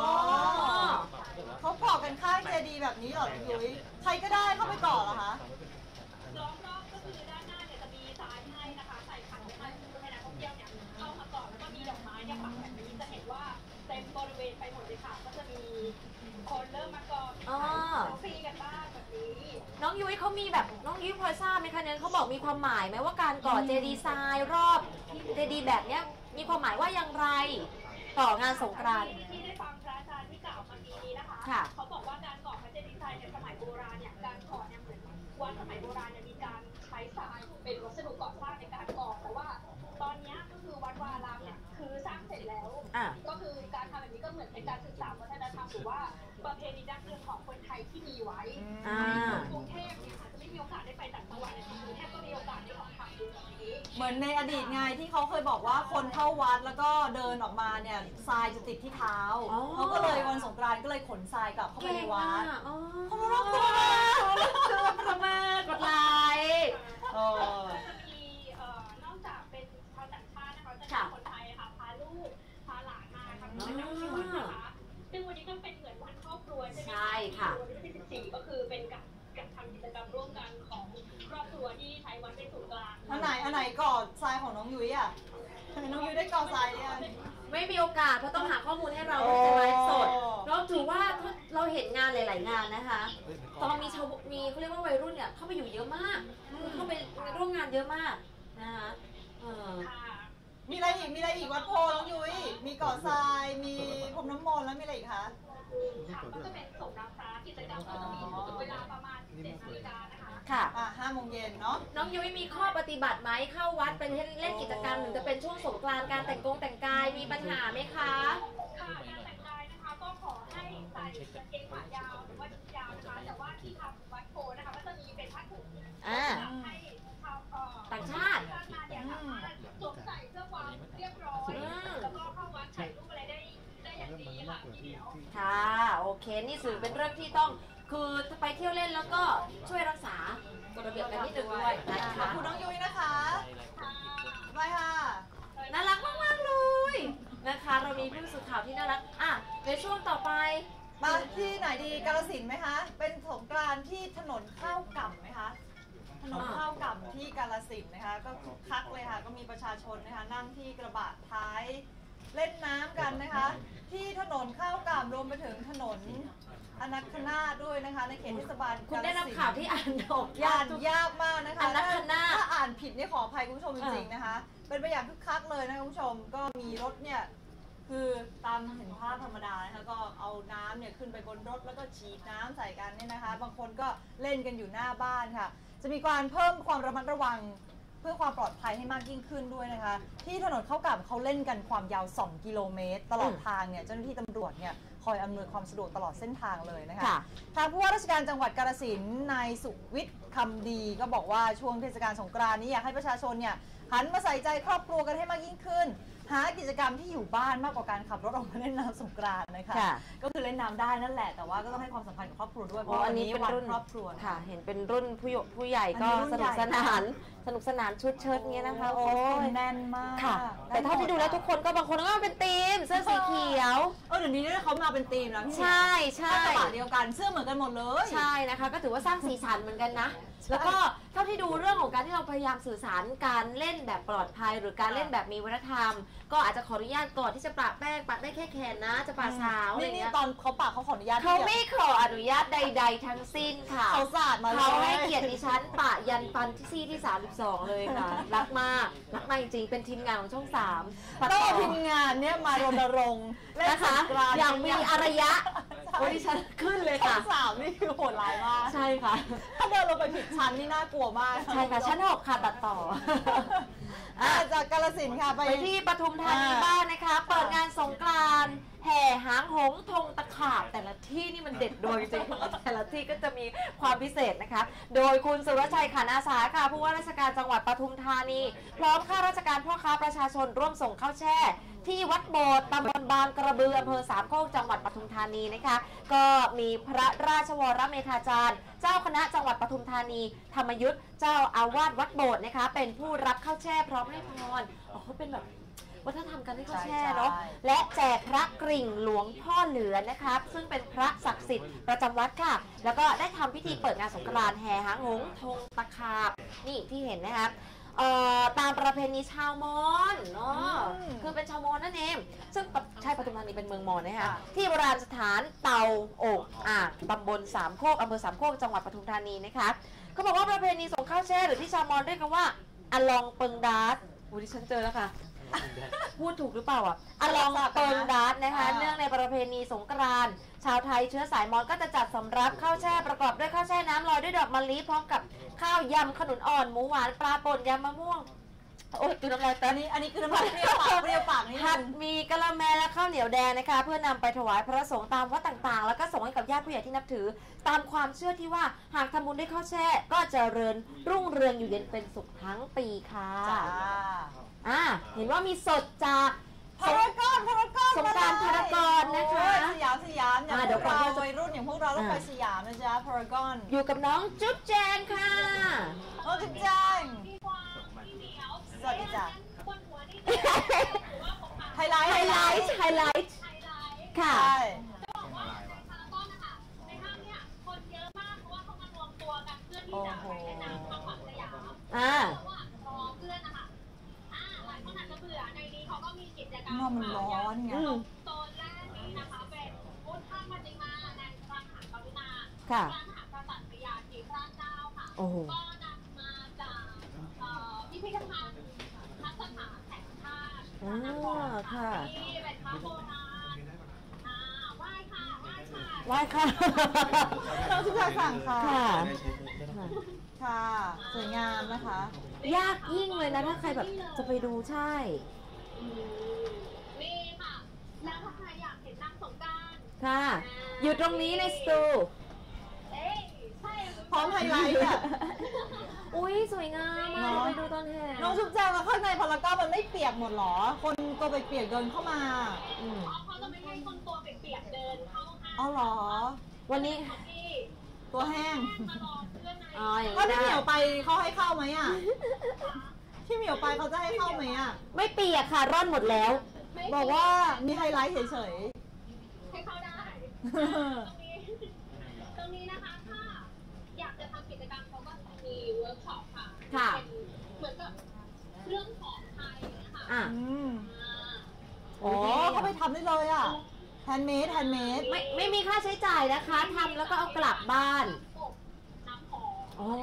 เขาเกาะกันข้างเจดีย์แบบนี้เหรอน้องยุ้ยใครก็ได้เข้าไปเกาะเหรอคะล้อมรอบก็คือด้านหน้าเนี่ยจะมีทรายให้นะคะใส่ขันไว้ให้เพื่อให้นักท่องเที่ยวเนี่ยเข้ามาเกาะแล้วก็มีดอกไม้เนี่ยปักแบบนี้จะเห็นว่าเต็มบริเวณไปหมดเลยค่ะก็จะมีคนเริ่มมาเกาะอ๋อเซลฟี่กันบ้างแบบนี้น้องยุ้ยเขามีแบบน้องยุ้ยพอทราบไหมคะเนี่ยเขาบอกมีความหมายไหมว่าการก่อเจดีย์ทรายรอบเจดีย์แบบเนี้ยมีความหมายว่าอย่างไรต่องานสงกรานต์ที่ที่ได้ฟังพระอาจารย์ที่กล่าวเมื่อกี้นี้นะคะค่ะเขาบอกว่าการก่อพระเจดีย์ทรายในสมัยโบราณเนี่ยการก่อเนี่ยเหมือนวัดสมัยโบราณเนี่ยมีการใช้ทรายเป็นวัสดุก่อสร้างในการก่อแต่ว่า ตอนเนี้ยก็คือวัดวาอารามเนี่ยคือสร้างเสร็จแล้วอ่ะก็คือการทำแบบนี้ก็เหมือนเป็นการศึกษาวัฒนธรรมหรือว่าประเพณีดั้งเดิมของคนไทยที่มีไว้อ่ากรุงเทพเนี่ยอาจจะไม่มีโอกาสได้ไปต่างจังหวัดในกรุงเทพก็มีโอกาสได้ลองทำดูแบบนี้เหมือนในอดีตไงที่เขาเคยบอกว่าคนเข้าวัดแล้วก็เดินออกมาเนี่ยทรายจะติดที่เท้าอ๋อเขาก็เลยวันสงกรานต์ก็เลยขนทรายกลับเข้าไปเก่ในงวัอ่ะดอ๋อเขารอบตัวมากคือประเมินกดไลค์เออก็จะมีเอ่อนอกจากเป็นชาวต่างชาตินะคะจะมีคนไทยค่ะพาลูกพาหลานมาทำกิจกรรมที่วัดนะคะซึ่งวันนี้ก็เป็นเหมือนวันครอบครัวใช่ไหมใช่ค่ะวันที่สิบสี่ก็คือเป็นการการทำกิจกรรมร่วมกันของครอบครัวที่ใช้วัดเป็นศูนย์กลางอันไหนอันไหนก่อทรายของน้องยุ้ยอ่ะน้องยุ้ยได้ก่อทรายยังไม่มีโอกาสเพราะต้องหาข้อมูลให้เราที่จะไลฟ์สด เราถือว่าเราเห็นงานหลาย ๆ งานนะคะ ตอนมีชาวมีเขาเรียกว่าวัยรุ่นเนี่ยเข้าไปอยู่เยอะมากคือเข้าไปร่วมงานเยอะมากนะคะเออค่ะมีอะไรอีกมีอะไรอีกวัดโพน้องยุ้ยมีเกาะทรายมีพรมน้ำมนต์แล้วมีอะไรอีกคะค่ะก็จะเป็นส่งน้ำฟ้ากิจกรรมก็จะมีถึงเวลาประมาณสิบเจ็ดนาฬิกานะคะค่ะอ่าห้าโมงเย็นเนาะน้องยุ้ยมีข้อปฏิบัติไหมเข้าวัดเป็นเล่นกิจกรรมหรือจะเป็นช่วงสงกรานต์การแต่งกงแต่งกายมีปัญหาไหมคะค่ะการแต่งกายนะคะก็ขอให้ใส่กางเกงขายาวหรือว่าชุดยาวนะคะแต่ว่าที่ทำวัดโพนะคะก็จะมีเป็นผ้าถุงอ่าให้ชาวเอ่อต่างชาติต่างชาติเนี่ยสามารถสวมใส่เพื่อความเรียบร้อยแล้วก็เข้าวัดถ่ายรูปอะไรได้ได้อย่างดีค่ะทีเดียวค่ะโอเคนี่สื่อเป็นเรื่องที่ต้องคือไปเที่ยวเล่นแล้วก็ช่วยรักษากฎระเบียบกันนิดนึงด้วยนะขอบคะคุณน้องยุ้ยนะคะบายค่ะน่ารักมากๆเลยนะคะ เรามีผู้สื่อข่าวที่น่ารักอ่ะในช่วงต่อไปมาที่ไหนดีกาฬสินธุ์ไหมคะ เป็นสงกรานต์ที่ถนนข้าวก่ำไหมคะ ถนนข้าวก่ำที่กาฬสินธุ์นะคะ ก็คึกคักเลยค่ะ ก็มีประชาชนนะคะนั่งที่กระบะท้ายเล่นน้ำกันนะคะ ที่ถนนข้าวก่ำรวมไปถึงถนนอนัคคนาถด้วยนะคะ ในเขตเทศบาลคุณได้รับข่าวที่อ่านออกยาอ่าก นยากมากนะคะอนัคคนาถถ้าอ่านผิดนี่ขออภัยคุณผู้ชมจริงๆนะคะ เป็นไปอย่างคึกคักเลยนะคะคุณผู้ชม ก็มีรถเนี่ยคือตามเห็นภาพธรรมดานะคะก็เอาน้ำเนี่ยขึ้นไปบนรถแล้วก็ฉีดน้ำใส่กันเนี่ยนะคะ บางคนก็เล่นกันอยู่หน้าบ้านค่ะ จะมีการเพิ่มความระมัดระวังเพื่อความปลอดภัยให้มากยิ่งขึ้นด้วยนะคะ ที่ถนนข้าวก่ำเขาเล่นกันความยาวสองกิโลเมตรตลอดทางเนี่ยเจ้าหน้าที่ตำรวจเนี่ยคอยอำนวยความสะดวกตลอดเส้นทางเลยนะคะค่ะทางผู้ว่าราชการจังหวัดกาฬสินธุ์นายสุวิทย์คำดีก็บอกว่าช่วงเทศกาลสงกรานต์นี้อยากให้ประชาชนเนี่ยหันมาใส่ใจครอบครัวกันให้มากยิ่งขึ้น หากิจกรรมที่อยู่บ้านมากกว่าการขับรถออกมาเล่นน้ำสงกรานต์นะคะค่ะก็คือเล่นน้ำได้นั่นแหละแต่ว่าก็ต้องให้ความสำคัญกับครอบครัวด้วยเพอ๋อราะว่าอัวัน นนี้นี้เป็นวันรุ่นครอบครัวนะค่ะ เห็นเป็นรุ่นผู้ใหญ่ผู้ใหญ่อันก็นี้รุ่นสนุกสนานใหญ่สนุกสนานชุดเชิ้ตเงี้ยนะคะ โอ้คยนแน่นมากค่ะ แต่เท่าที่ดูแล้วทุกคนก็บางคนก็เป็นทีมเสื้อสีเขียวเออเดี๋ยวนี้เนี่ยเขามาเป็นทีมแล้วพี่ใช่ใช่ถ้ากระบะเดียวกันเสื้อเหมือนกันหมดเลยใช่นะคะ ก็ถือว่าสร้างสีสันเหมือนกันนะ แล้วก็เท่าที่ดูเรื่องของการที่เราพยายามสื่อสารการเล่นแบบปลอดภัย หรือการเล่นแบบมีวัฒนธรรม ก็อาจจะขออนุญาตก่อนที่จะปะแป้งปะได้แค่แขนนะ จะปะสาวอะไรนี่นี่เงี้ยตอนเขาปากเขาขออนุญาตเขาไม่ขออนุญาตใด ๆ ทั้งสิ้นค่ะเขาสาดมาเลยเขาให้เกียรติดิฉันปะยันฟันที่ซี่ที่สามสิบสองเลยค่ะ รักมาก รักมากจริงๆ เป็นทีมงานของช่องสามตัดต้ต่องอทีมงานเนี่ยมารณรงค์เล่นนะคะสงกรนต์อย่างมีอารยะโอ้ดิฉันขึ้นเลยช่อค่ะงสามนี่คือโหดร้ายมากใช่ค่ะถ้าเดินลงไปผิดชั้นนี่น่ากลัวมากใช่ค่ะชั้นหกค่ะตัดต่ออ่ะจากกาฬสินธุ์ค่ะไปไปที่ปทุมธานีอ่าบ้านนะคะ เปิดงานสงกรานต์แห่หางหงส์ธงตะขาบแต่ละที่นี่มันเด็ดโดยจริงๆแต่ละที่ก็จะมีความพิเศษนะคะ โดยคุณสุรชัยขันอาสาค่ะผู้ว่าราชการจังหวัดปทุมธานี พร้อมข้าราชการพ่อค้าประชาชนร่วมส่งข้าวแช่ ที่วัดโบสถ์ตำบลบางกระบืออำเภอสามโคกจังหวัดปทุมธานีนะคะ ก็มีพระราชวรเมธาจารย์ เจ้าคณะจังหวัดปทุมธานี ธรรมยุทธเจ้าอาวาสวัดโบสถ์นะคะ เป็นผู้รับข้าวแช่พร้อมให้พรอ๋อเขาเป็นแบบวัฒนธรรมการให้ข้าวแช่เนาะใช่และแจกพระกริ่งหลวงพ่อเหลือนะคะซึ่งเป็นพระศักดิ์สิทธิ์ประจำวัดค่ะ แล้วก็ได้ทำพิธีเปิดงานสงกรานต์แห่หางหงส์ธงตะขาบนี่ที่เห็นนะคะเอ่อตามประเพณีชาวมอญเนาะอืมคือเป็นชาวมอญนั่นเอง ซึ่งปะใช่ปทุมธานีเป็นเมืองมอญนะคะค่ะที่โบราณสถานเตาโอกอ่างตำบลสามโคกอำเภอสามโคกจังหวัดปทุมธานีนะคะเขาบอกว่าประเพณีส่งข้าวแช่หรือที่ชาวมอญเรียกกันว่าอลองเปิงดาร์ดอุ้ยดิฉันเจอแล้วค่ะ พูดถูกหรือเปล่าอ่ะอลองเปิงดาร์ดนะคะอ่าเนื่องในประเพณีสงกรานต์ชาวไทยเชื้อสายมอญก็จะจัดสำรับข้าวแช่ประกอบด้วยข้าวแช่น้ำลอยด้วยดอกมะลิพร้อมกับข้าวยำขนุนอ่อนหมูหวานปลาป่นยำมะม่วงโอ้ยกินน้ำลายแป๊อับนนี้อันนี้คือน้ำมันเปรี้ยวปากเปรี้ยวปากนี่ผัดมีกะละแมและข้าวเหนียวแดงนะคะ เพื่อนำไปถวายพระสงฆ์ตามวัดต่างๆ แล้วก็ส่งให้กับญาติผู้ใหญ่ที่นับถือ ตามความเชื่อที่ว่าหากทำบุญด้วยข้าวแช่ ก็เจริญรุ่งเรืองอยู่เย็นเป็นสุขทั้งปีค่ะจ้าอ่าเห็นว่ามีสดจากพารากอนพารากอนสงกรานต์พารากอนนะคะโอ้ยสยามสยามอย่างอ่าพเดี๋ยว วกก่อนเราที่จะวัยรุ่นอย่างพวกเราต้องอ่าไปสยามนะจ๊ะพารากอนอยู่กับน้องจุ๊บแจงค่ะโอ้คุณจังพี่กวางพี่เหมียวสวัสดีจ้ะบนหัวนี่ถือว่าผมมาไฮไลท์ไฮไลท์ไฮไลท์ไฮไลท์ค่ะใช่จะบอกว่าในพารากอนนะคะในห้างเนี่ยคนเยอะมากเพราะว่าเขามารวมตัวกันเพื่อที่จะไปเล่นน้ำทางฝั่งสยามอ่าเพราะว่ารอเพื่อนนะคะอ่าหลายคนอาจจะเบื่อในนี้เขาก็มีกิจกรรมนอนมันร้อนไงอืมโซนแรกนี้นะคะเป็นพุทธปฏิมาในพระมหากรุณาค่ะพระมหากษัตริยาธิราชเจ้าค่ะโอ้โหก็นำมาจากเอ่อพิพิธภัณฑ์ทัศสถานแห่งชาติอ๋อค่ะนี่เป็นพระโบราณอ่าไหว้ค่ะไหว้ค่ะไหว้ค่ะน้องชุดใจสั่งค่ะค่ะค่ะ สวยงามนะคะยากยิ่งเลยนะถ้าใครแบบจะไปดูใช่อืมนี่ค่ะแล้วถ้าใครอยากเห็นนางสงกรานต์ค่ะ อยู่ตรงนี้ในสตูเอ้ยใช่พร้อมไฮไลท์อ่ะอุ้ยสวยงามมากเนาะไปดูตอนแห่น้องชุบแจงแล้วข้างในพารากอนมันไม่เปียกหมดหรอ คนตัวไปเปียกเดินเข้ามาอืมเพราะเขาจะไม่ให้คนตัวเปียกๆเดินเข้าห้างอ๋อเหรอวันนี้ที่ตัวแห้งมารอเพื่อนในอ๋ออย่างถ้านี้พี่ได้เหมียวไปเขาให้เข้าไหมอ่ะพี่เหมียวไปเขาจะให้เข้าไหมอ่ะไม่เปียกค่ะร่อนหมดแล้วบอกว่ามีไฮไลท์เฉยให้เข้าได้ๆตรงนี้ตรงนี้นะคะถ้าอยากจะทำกิจกรรมเขาก็จะมีเวิร์กช็อปค่ะค่ะเป็นเหมือนกับเรื่องของไทยนะคะอ่ะอืมอ่าอ๋อเขาไปทำได้เลยอ่ะแฮนด์เมดแฮนด์เมดไม่ไม่มีค่าใช้จ่ายนะคะทำแล้วก็เอากลับบ้านอบน้ำหอมอ๋อ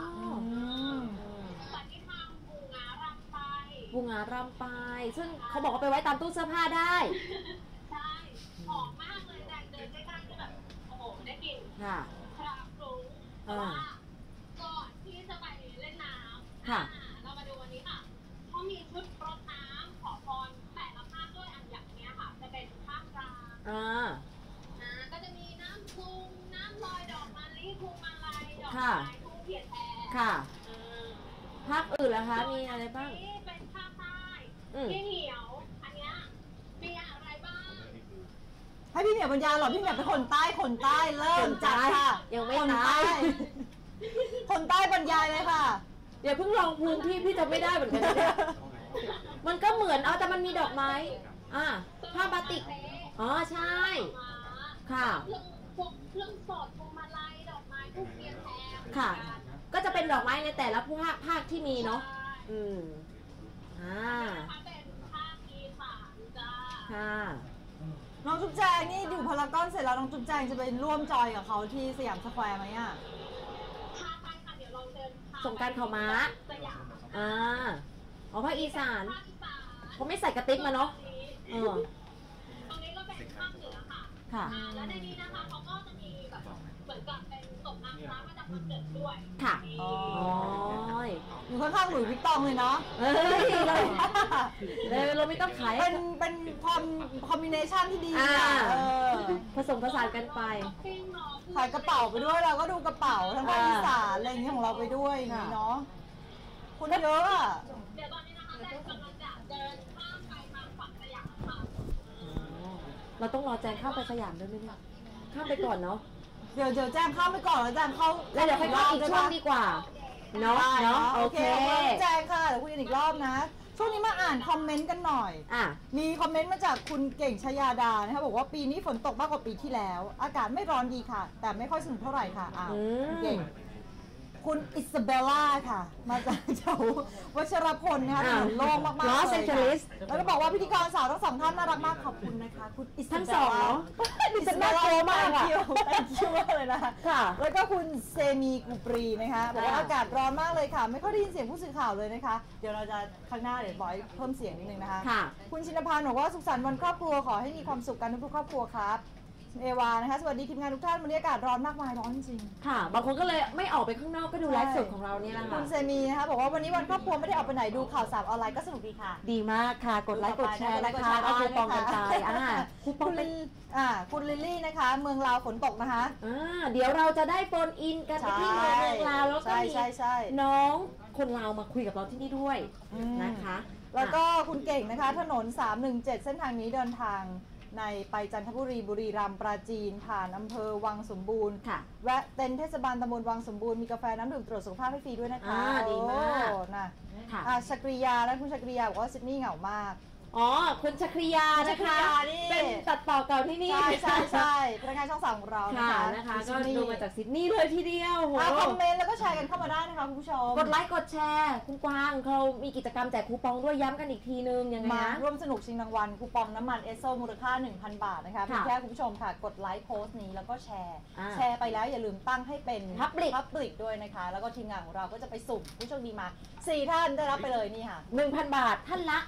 ปฏิทางบูงารำไปบูงารำไป ซึ่งเขาบอกว่าไปไว้ตามตู้เสื้อผ้าได้ใช่หอมมากเลยแต่เดินใกล้ๆก็แบบโอ้โหได้กลิ่นค่ะคราบรุ้งแต่ว่าก่อนที่จะไปเล่นน้ำค่ะอ่าเรามาดูวันนี้ค่ะเขามีชุดรดน้ำขอพรแต่ละภาคด้วยอันอย่างเนี้ยค่ะจะเป็นภาคกลางอ่าอ่าก็จะมีน้ำพุงน้ำลอยดอกมะลิพุงมาลัยดอกค่ะไม้ทุ่งเทียนแพรค่ะอ่าภาคอื่นล่ะคะ มีอะไรบ้างนี่เป็นภาคใต้อืมพี่เหนียว อันเนี้ยมีอะไรบ้างให้พี่เหมียวบรรยายหรอพี่เหมียวเป็นคนใต้คนใต้เริ่มจัดค่ะยังไม่คนตายใต้คนใต้บรรยายเลยค่ะเดี๋ยวเพิ่งลองภูมิพี่พี่จะไม่ได้เหมือนกันนะเนี่ยมันก็เหมือนเอาแต่มันมีดอกไม้ อ่าผ้าบาติก อ๋อใช่ ค่ะเครื่องพวกเครื่องสดพวงมาลัยดอกไม้ทูบเทียนแพรค่ะ ก็จะเป็นดอกไม้ในแต่ละภาคภาคที่มีเนาะ อืม อ่านะคะเป็นภาคอีสานจ้าค่ะน้องจุ๊บแจงนี่อยู่พารากอนเสร็จแล้วน้องจุ๊บแจงจะไปร่วมจอยกับเขาที่สยามสแควร์ไหมอ่ะพาไปค่ะเดี๋ยวเราเดินทางสงกรานต์เขาม้าสยามอ่า อ๋อภาคอีสานภาคอีสานเขาไม่ใส่กระติกมาเนาะ เออตรงนี้ก็เป็นภาคเหนือค่ะค่ะอ่าแล้วในนี้นะคะเขาก็จะมีแบบเหมือนกับเป็นตกน้ำพระมาจากคนเกิดด้วยค่ะนี่อ๋ออยู่ข้างๆหลุยส์วิกตองเลยเนาะเฮ้ยเราเลยเราไม่ต้องขายเป็นเป็นคอมคอมบิเนชันที่ดีอ่าอ่ะเออผสมผสานกันไปปิ้งเนาะขายกระเป๋าไปด้วยเราก็ดูกระเป๋าทั้งภาคอีสานอะไรอย่างเงี้ยของเราไปด้วยอย่างงี้เนาะคุณเยอะอ่ะเดี๋ยวตอนนี้นะคะแจงกำลังจะเดินข้ามไปทางฝั่งสยามค่ะเราต้องรอแจงข้ามไปสยามด้วยไหมเนี่ยข้ามไปก่อนเนาะเดี๋ยวเดี๋ยวแจ้งเข้าไปก่อนแล้วแจ้งเข้าแล้วเดี๋ยวค่อยเข้าอีกช่วงดีกว่า เนาะได้เนาะ โอโอเคเคขอบคุณแจ้งค่ะเดี๋ยวคุยกันอีกรอบนะ ช่วงนี้มาอ่านคอมเมนต์กันหน่อยอ่ะมีคอมเมนต์มาจากคุณเก่งชยาดานะคะบอกว่าปีนี้ฝนตกมากกว่าปีที่แล้ว อากาศไม่ร้อนดีค่ะ แต่ไม่ค่อยสนุกเท่าไหร่ค่ะอ้าวอืมเก่ง คุณอิซาเบลล่าค่ะ มาจากแถววัชรพลนะคะถนนโล่งมากๆลอสเลแอย นเจค่ะลิสแล้วก็บอกว่าพิธีกรสาวทั้งสองท่านน่ารักมากขอบคุณนะคะ คุณอิซาทั้งเบสลองล่าเนาะดิฉันน่ากลัวมากอะคิวคิวมากเลยนะคะค่ะแล้วก็คุณเซมีกูปรีนะคะบอกว่าค่ะอากาศร้อนมากเลยค่ะ ไม่ค่อยได้ยินเสียงผู้สื่อข่าวเลยนะคะ เดี๋ยวเราจะข้างหน้าเดี๋ยวบอยเพิ่มเสียงนิดนึงนะคะค่ะคุณชินพันธ์บอกว่าสุขสันต์วันครอบครัวขอให้มีความสุขกันทุกๆครอบครัวครับเอวานะคะสวัสดีทีมงานทุกท่านวันนี้อากาศร้อนมากมายร้อนจริงค่ะ บางคนก็เลยไม่ออกไปข้างนอกก็ดูไลฟ์สดของเราเนี่ยแหละคุค่ะณเซมีนะคะบอกว่าวันนี้วันครอบครัวไม่ได้ออกไปไหนดูข่าวสารออนไลน์ก็สนุกดีค่ะดีมากค่ะ กดไลค์กดแชร์นะคะกเอาดคูไลค์กดแชร์ปองกันไปอ่าคูปคุองณเป็ลินลอ่าคุณลิลลี่นะคะ เมืองลาวฝนตกนะคะอ่าเดี๋ยวเราจะได้โฟนอินกันไปที่เมืองลาวแล้วก็ใช่มีใช่ใช่น้องคนลาวมาคุยกับเราที่นี่ด้วยอืมนะคะแล้วก็คุณเก่งนะคะ ถนน สามหนึ่งเจ็ด เส้นทางนี้เดินทางในไปจันทบุรีบุรีรัมย์ปราจีน ผ่านอำเภอวังสมบูรณ์ค่ะแวะเต็นท์เทศบาลตำบลวังสมบูรณ์มีกาแฟน้ำดื่มตรวจสุขภาพให้ฟรีด้วยนะคะอ่าดีมากโอ้นะค่ะอ่าชกริยาและคุณชกริยาบอกว่าซิดนีย์เหงามากอ๋อ คุณชัคริยานะคะคุณชัคริยานี่เป็นตัดต่อเก่าที่นี่ใช่ใช่ใช่พนักงานช่องสามของเรานะค่ะคะนะคะซิก็ดนีย์ดูมาจากซิดนีย์เลยทีเดียวโหอ่าคอมเมนต์แล้วก็แชร์กันเข้ามาได้นะคะคุณผู้ชมกดไลค์กดแชร์ คุณกวางเขามีกิจกรรมแจกคูปองด้วยย้ำกันอีกทีนึงยังไงมานะร่วมสนุกชิงรางวัลคูปองน้ำมันเอสโซมูลค่า หนึ่งพัน บาทนะคะเพียงค่ะแค่คุณผู้ชมค่ะ กดไลค์โพสต์นี้แล้วก็แชร์อ่าแชร์ไปแล้วอย่าลืมตั้งให้เป็น Public Public ด้วยนะคะ แล้วก็ทีมงานของเราก็จะไปสุ่มผู้โชคดีมา สี่ ท่านได้รับไปเลยนี่ค่ะหนึ่งพัน บาทท่านละ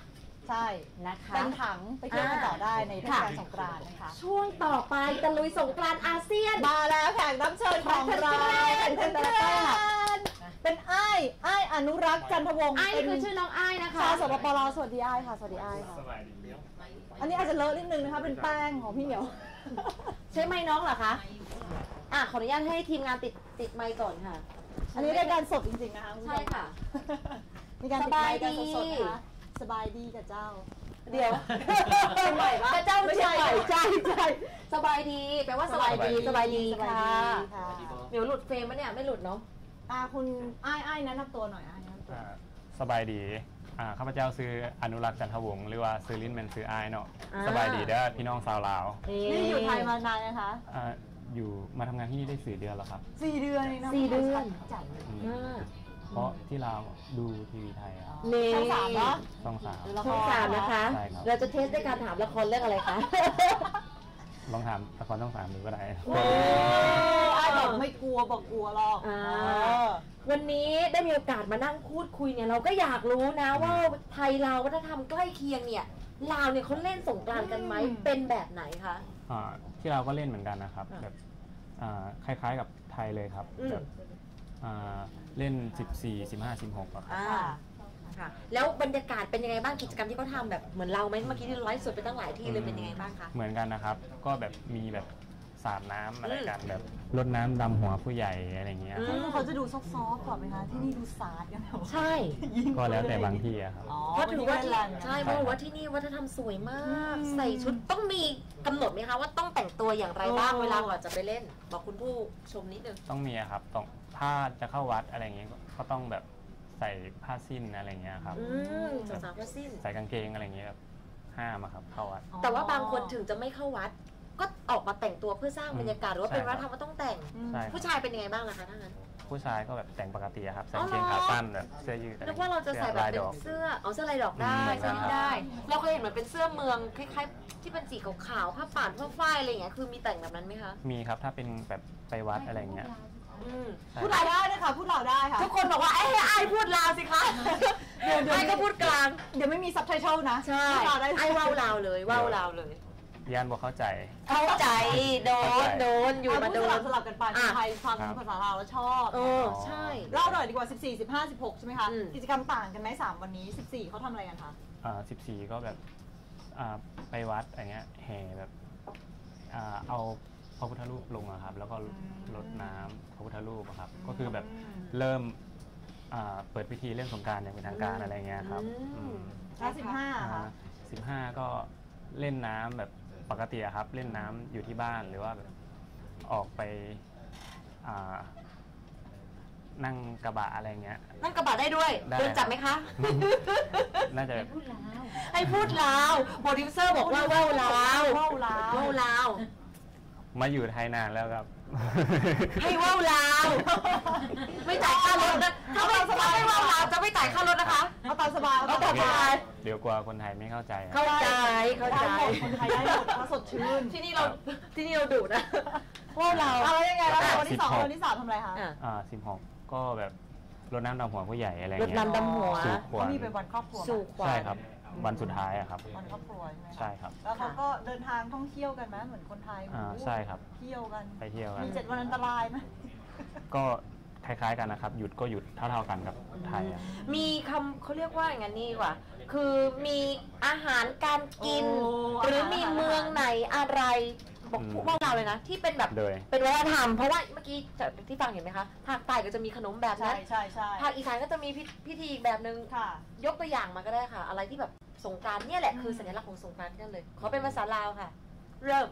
ใช่นะคะเป็นถังไปเที่ยวกันต่อได้ในเทศกาลสงกรานต์นะคะช่วงต่อไปตะลุยสงกรานต์อาเซียนมาแล้วแขกรับเชิญของเราเป็นเพื่อนเป็นไอ้ไอ้อนุรักษ์จันทวงศ์ไอ้เป็นคือชื่อน้องไอ้นะคะชาวสปปลสวัสดีไอ้ค่ะสวัสดีไอ้ค่ะอันนี้อาจจะเลอะนิดนึงนะคะเป็นแป้งของพี่เหมียวใช่ไหมน้องเหรอคะอ่ะขออนุญาตให้ทีมงานติดติดไมค์ก่อนค่ะอันนี้รายการสดจริงๆนะคะณผู้ชมใช่ค่ะมีการติดไมค์กันสดๆนะคะสบายดีกับเจ้าเดี๋ยวใหม่ปะเจ้าไม่ใช่ใช่ใช่สบายดีแปลว่าสบายดีสบายดีค่ะค่ะเดี๋ยวหลุดเฟรมปะเนี่ยไม่หลุดเนาะอ่าคุณไอ้ไอ้แนะนำตัวหน่อยไอ้แนะนำตัวอ่าสบายดีอ่าข้าพเจ้าซื้ออนุรักษ์จันทวงศ์หรือว่าซื้อลิ้นเป็นซื้ออายเนาะสบายดีเด้อพี่น้องชาวลาวนี่อยู่ไทยมานานนะคะอ่าอยู่มาทำงานที่นี่ได้สี่เดือนแล้วครับสี่เดือนเองนะสี่เดือนจัดอืมอ่าเพราะที่ลาวดูทีวีไทยอะนี่ช่องสามเนาะช่องสามละคช่องรสามนะคะใช่ครับเราจะเทสด้วยการถามละครเรื่องอะไรคะลองถามละครช่องสามดูก็ได้โอ้ไอ้บอกไม่กลัวบอกกลัวหรอกอ่าเออวันนี้ได้มีโอกาสมานั่งพูดคุยเนี่ยเราก็อยากรู้นะว่าไทยลาววัฒนธรรมใกล้เคียงเนี่ยลาวเนี่ยเขาเล่นสงกรานต์กันไหมอืมเป็นแบบไหนคะอ่าที่เราวก็เล่นเหมือนกันนะครับอ่าแบบอ่าคล้ายๆกับไทยเลยครับอืมแบบอ่าเล่นสิบสี่ สิบห้า สิบหกอะครับอ่าค่ะแล้วบรรยากาศเป็นยังไงบ้างกิจกรรมที่เขาทำแบบเหมือนเราไหมเมื่อกี้ที่ไลฟ์สดไปตั้งหลายที่เลยเป็นยังไงบ้างคะเหมือนกันนะครับ ก็แบบมีแบบสาดน้ำอะไรกันแบบรดน้ำดำหัวผู้ใหญ่อะไรเงี้ยอืครับมเขาจะดูซอฟต์ๆก่อนไหมคะ ที่นี่ดูซาดกันแบบใช่ก็แล้วแต่บางที่อะครับอ๋อเพราะถือว่าที่วันนี้ใช่เล่นเพราะถือว่าที่นี่วัฒนธรรมสวยมากอืมใส่ชุดต้องมีกำหนดไหมคะว่าต้องแต่งตัวอย่างไรบ้างเออเวลาก่อนจะไปเล่น บอกคุณผู้ชมนิดนึงต้องมีอะครับต้องถ้าจะเข้าวัดอะไรเงี้ยก็ต้องแบบใส่ผ้าสิ้นอะไรเงี้ยครับอืมสาวๆก็สิ้นใส่กางเกงอะไรเงี้ยแบบห้ามอะครับเข้าวัดแต่ว่าบางคนถึงจะไม่เข้าวัด ก็ออกมาแต่งตัวเพื่อสร้างบรรยากาศหรือว่าเป็นใช่วัฒคน รับธรรมว่าต้องแต่งอืมใช่คผู้รับชายเป็นยังไงบ้างล่ะคะถ้างั้นผู้ชายก็แบบแต่งปกติอะครับใส่อ๋อกางเกงขาสั้นแบบเสื้อยืดอะไรนึกว่าเราจะใส่แบบลายเป็ดนอกเสื้อเอาเสื้อลายดอกได้อืมเสื้อยืดได้ เราเคยเห็นเหมือนเป็นเสื้อเมืองคล้ายๆที่เป็นสีขาวๆผ้าป่านผ้าฝ้ายอะไรอย่างเงี้ยคือมีแต่งแบบนั้นไหมคะมีครับถ้าเป็นแบบไปวัดอะไรเงี้ยอืมใช่พูดลาวได้นะคะพูดลาวได้ค่ะทุกคนบอกว่าไอ้ไอ้พูดลาวสิคะเดี๋ยวเดี๋ยวไอ้ก็พูดกลางเดี๋ยวไม่มีซับไตเติลนะใช่พูดลาวได้ไอ้ว่าวลาวเลยว่าวลาวเลยย่านบอกเข้าใจเข้าใจโดนโดนอยู่มาโดพูสลันบสลับกันไปอ่ะคนไทยฟังครับภาษาลาวแล้วชอบเออใช่เล่าหน่อยดีกว่าสิบสี่ สิบห้า สิบหกใช่ไหมคะอืมกิจกรรมต่างกันไหมสามวันนี้สิบสี่เขาทำอะไรกันคะอ่าสิบสี่ก็แบบอ่าไปวัดอะไรเงี้ยแห่แบบอ่าเอาพระพุทธรูปลงอะครับ แล้วก็รดน้ำพระพุทธรูปอะครับ ก็คือแบบเริ่มอ่าเปิดพิธีเล่นสงกรานต์อย่างเป็นทางการอะไรเงี้ยครับอืมแล้วสิบห้าค่ะสิบห้าก็เล่นน้ำแบบปกติอะครับ เล่นน้ำอยู่ที่บ้านหรือว่าแบบออกไปอ่านั่งกระบะอะไรเงี้ยนั่งกระบะได้ด้วยได้โดนจับไหมคะน่าจะแบบให้พูดลาวโปรดิวเซอร์บอกว่าว่าวลาวว่าวลาวว่าวลาวมาอยู่ไทยนานแล้วครับให้ว่าวลาว ไม่จ่ายค่ารถนะถ้าไม่ถ้าไม่ว่าวลาวจะไม่จ่ายค่ารถนะคะเอาตามสบายเอาเอาตาตาม มสสบาบาย ยเดี๋ยวกลัวคนไทยไม่เข้าใจอะเข้าใจเข้าใจได้หมดคนไทยได้หมดถ้าสดชื่นที่นี่เราที่นี่เราดุนะว่าวลาวเอาแล้วยังไงแล้วอ่ะวันที่สองสิบหกวันที่สามทำอะไรคะอ่ะอ่าสิบหกก็แบบรดน้ำดำหัวผู้ใหญ่อะไรรดเงี้ยน้ำดำหัวสู่ขวัเขาญมีเป็นวันครอบครัวไหมสู่ขวัญใช่ครับ วันสุดท้ายอะครับวันครอบครัวใช่ไหมคะใช่ครับแล้วเขาก็เดินทางท่องเที่ยวกันไหมเหมือนคนไทยอ่าใช่ครับเที่ยวกันไปเที่ยวกันมีเจ็ดวันอันตรายไหมก็คล้ายๆกันนะครับ หยุดก็หยุดเท่าๆกันกับไทยอะมีคำเขาเรียกว่าอย่างนั้นนี่ดีกว่า คือมีอาหารการกินโอ้หรืออาหารมีเมืองไหนอะไรบอกอืมพวกเราเลยนะ ที่เป็นแบบเลยเป็นวัฒนธรรมเพราะว่าเมื่อกี้จากที่ฟังเห็นไหมคะภาคใต้ก็จะมีขนมแบบใช่นั้นใช่ใช่ภาคอีสานก็จะมีพิพิธีอีกแบบนึงค่ะยกตัวอย่างมาก็ได้ค่ะ อะไรที่แบบสงกรานต์เนี่ยแหละคือสัญลักษณ์ของสงกรานต์กันเลย ขอเป็นภาษาลาวค่ะ เริ่ม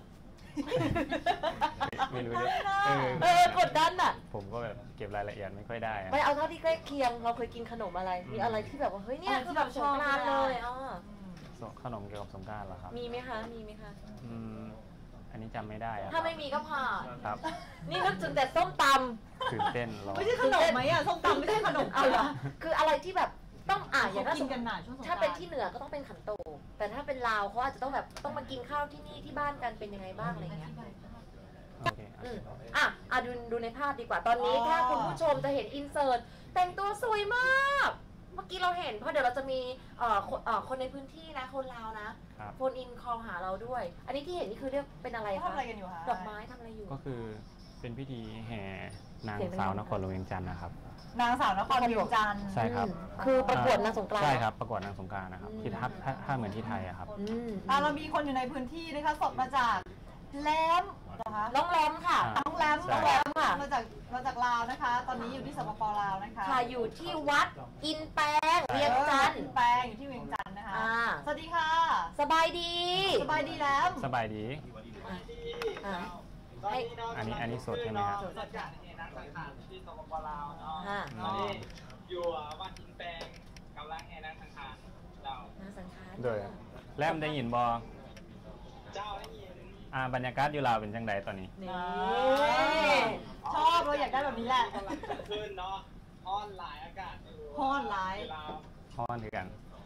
ไม่รู้เลยเออเออกดดันอ่ะผมก็แบบเก็บรายละเอียดไม่ค่อยได้อะไม่เอาเท่าที่ใกล้เคียง เราเคยกินขนมอะไร มีอะไรที่แบบว่าเฮ้ยเนี่ยคือแบบสงกรานต์เลยอ๋อขนมเกี่ยวกับสงกรานต์เหรอครับมีไหมคะ มีไหมคะอืมอันนี้จำไม่ได้อะถ้าไม่มีก็ผ่านครับนี่นึกถึงแต่ส้มตตื่นเต้นรอไม่ใช่ขนมไหมอ่ะส้มตำไม่ใช่ขนมำเอาเหรอคืออะไรที่แบบต้องอ่าอย่างเขาถ้ากินกันหนาช่วงสงกรานต์ถ้าเป็นที่เหนือก็ต้องเป็นขันโตกแต่ถ้าเป็นลาวเขาอาจจะต้องแบบต้องมากินข้าวที่นี่ที่บ้านกันเป็นยังไงบ้างอะไรเงี้ยโอเคอืมอ่ะอ่ะดูดูในภาพดีกว่าตอนนี้ถ้าคุณผู้ชมจะเห็นอินเสิร์ตแต่งตัวสวยมากเมื่อกี้เราเห็นเพราะเดี๋ยวเราจะมีเอ่อคนเอ่อคนในพื้นที่นะคนลาวนะโฟนอินคอลหาเราด้วย อันนี้ที่เห็นนี่คือเรียกเป็นอะไรเขาคะทำอะไรกันอยู่คะดอกไม้ทำอะไรอยู่ก็คือเป็นพิธีแห่นางสาวนครหลวงเวียงจันทร์นะครับนางสาวนครเวียงจันทร์ใช่ครับอืมคือประกวดนางสงกรานต์ใช่ครับประกวดนางสงกรานต์นะครับอืมที่ถ้าถ้าถ้าเหมือนที่ไทยอะครับอืมอ่ะเรามีคนอยู่ในพื้นที่นะคะสดมาจากแหลมนะคะน้องแรมค่ะอ่าน้องแหลมใช่น้องแหลมค่ะมาจากมาจากลาวนะคะ ตอนนี้อยู่ที่สปปลาวนะคะค่ะอยู่ที่วัดอินแปลงเวียงจันทร์เออแปลงอยู่ที่เวียงจันทร์นะคะอ่าสวัสดีค่ะสบายดีสบายดีแล้วสบายดีอ่ะให้อันนี้อันนี้สดใช่ไหมครับสดจากนี่นักสังขารที่สปปลาวเนาะอ่ะตอนนี้อยู่วัดอินแปลงกำลังแห่นักสังขารเรานางสังขารโดยแลมได้ยินบอเจ้าได้ยินอ่าบรรยากาศอยู่ลาวเป็นจังไดตอนนี้นี่ชอบเราอยากได้แบบนี้แหละกำลังจะขึ้นเนาะฮ้อนหลายอากาศอยู่ฮ้อนหลายลาวฮ้อนคือกัน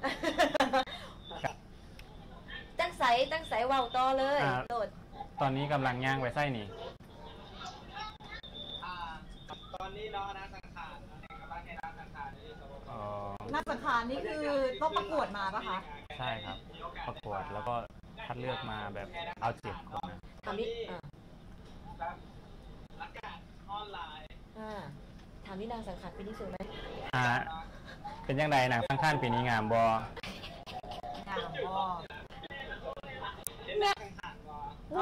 ตั้งใสตั้งใสเว้าต่อเลยอ่าโดดตอนนี้กำลังย่างไปไส้นี่อ่าตอนนี้เนาะนักสังขารกำลังแห่นักสังขารที่สปปอ๋อนักสังขารนี่คือต้องประกวดมาปะคะใช่ครับ ประกวดแล้วก็คัดเลือกมาแบบเอาเจ็ดคนนะถามนี่อ่าแบบอากาศฮ้อนหลายอ่าถามนี่นางสังขารปีนี้สวยไหมอ่าเป็นยังไงหนังสังขารปีนี้งามบองามบ่เห็นนักสังขารก็อ๋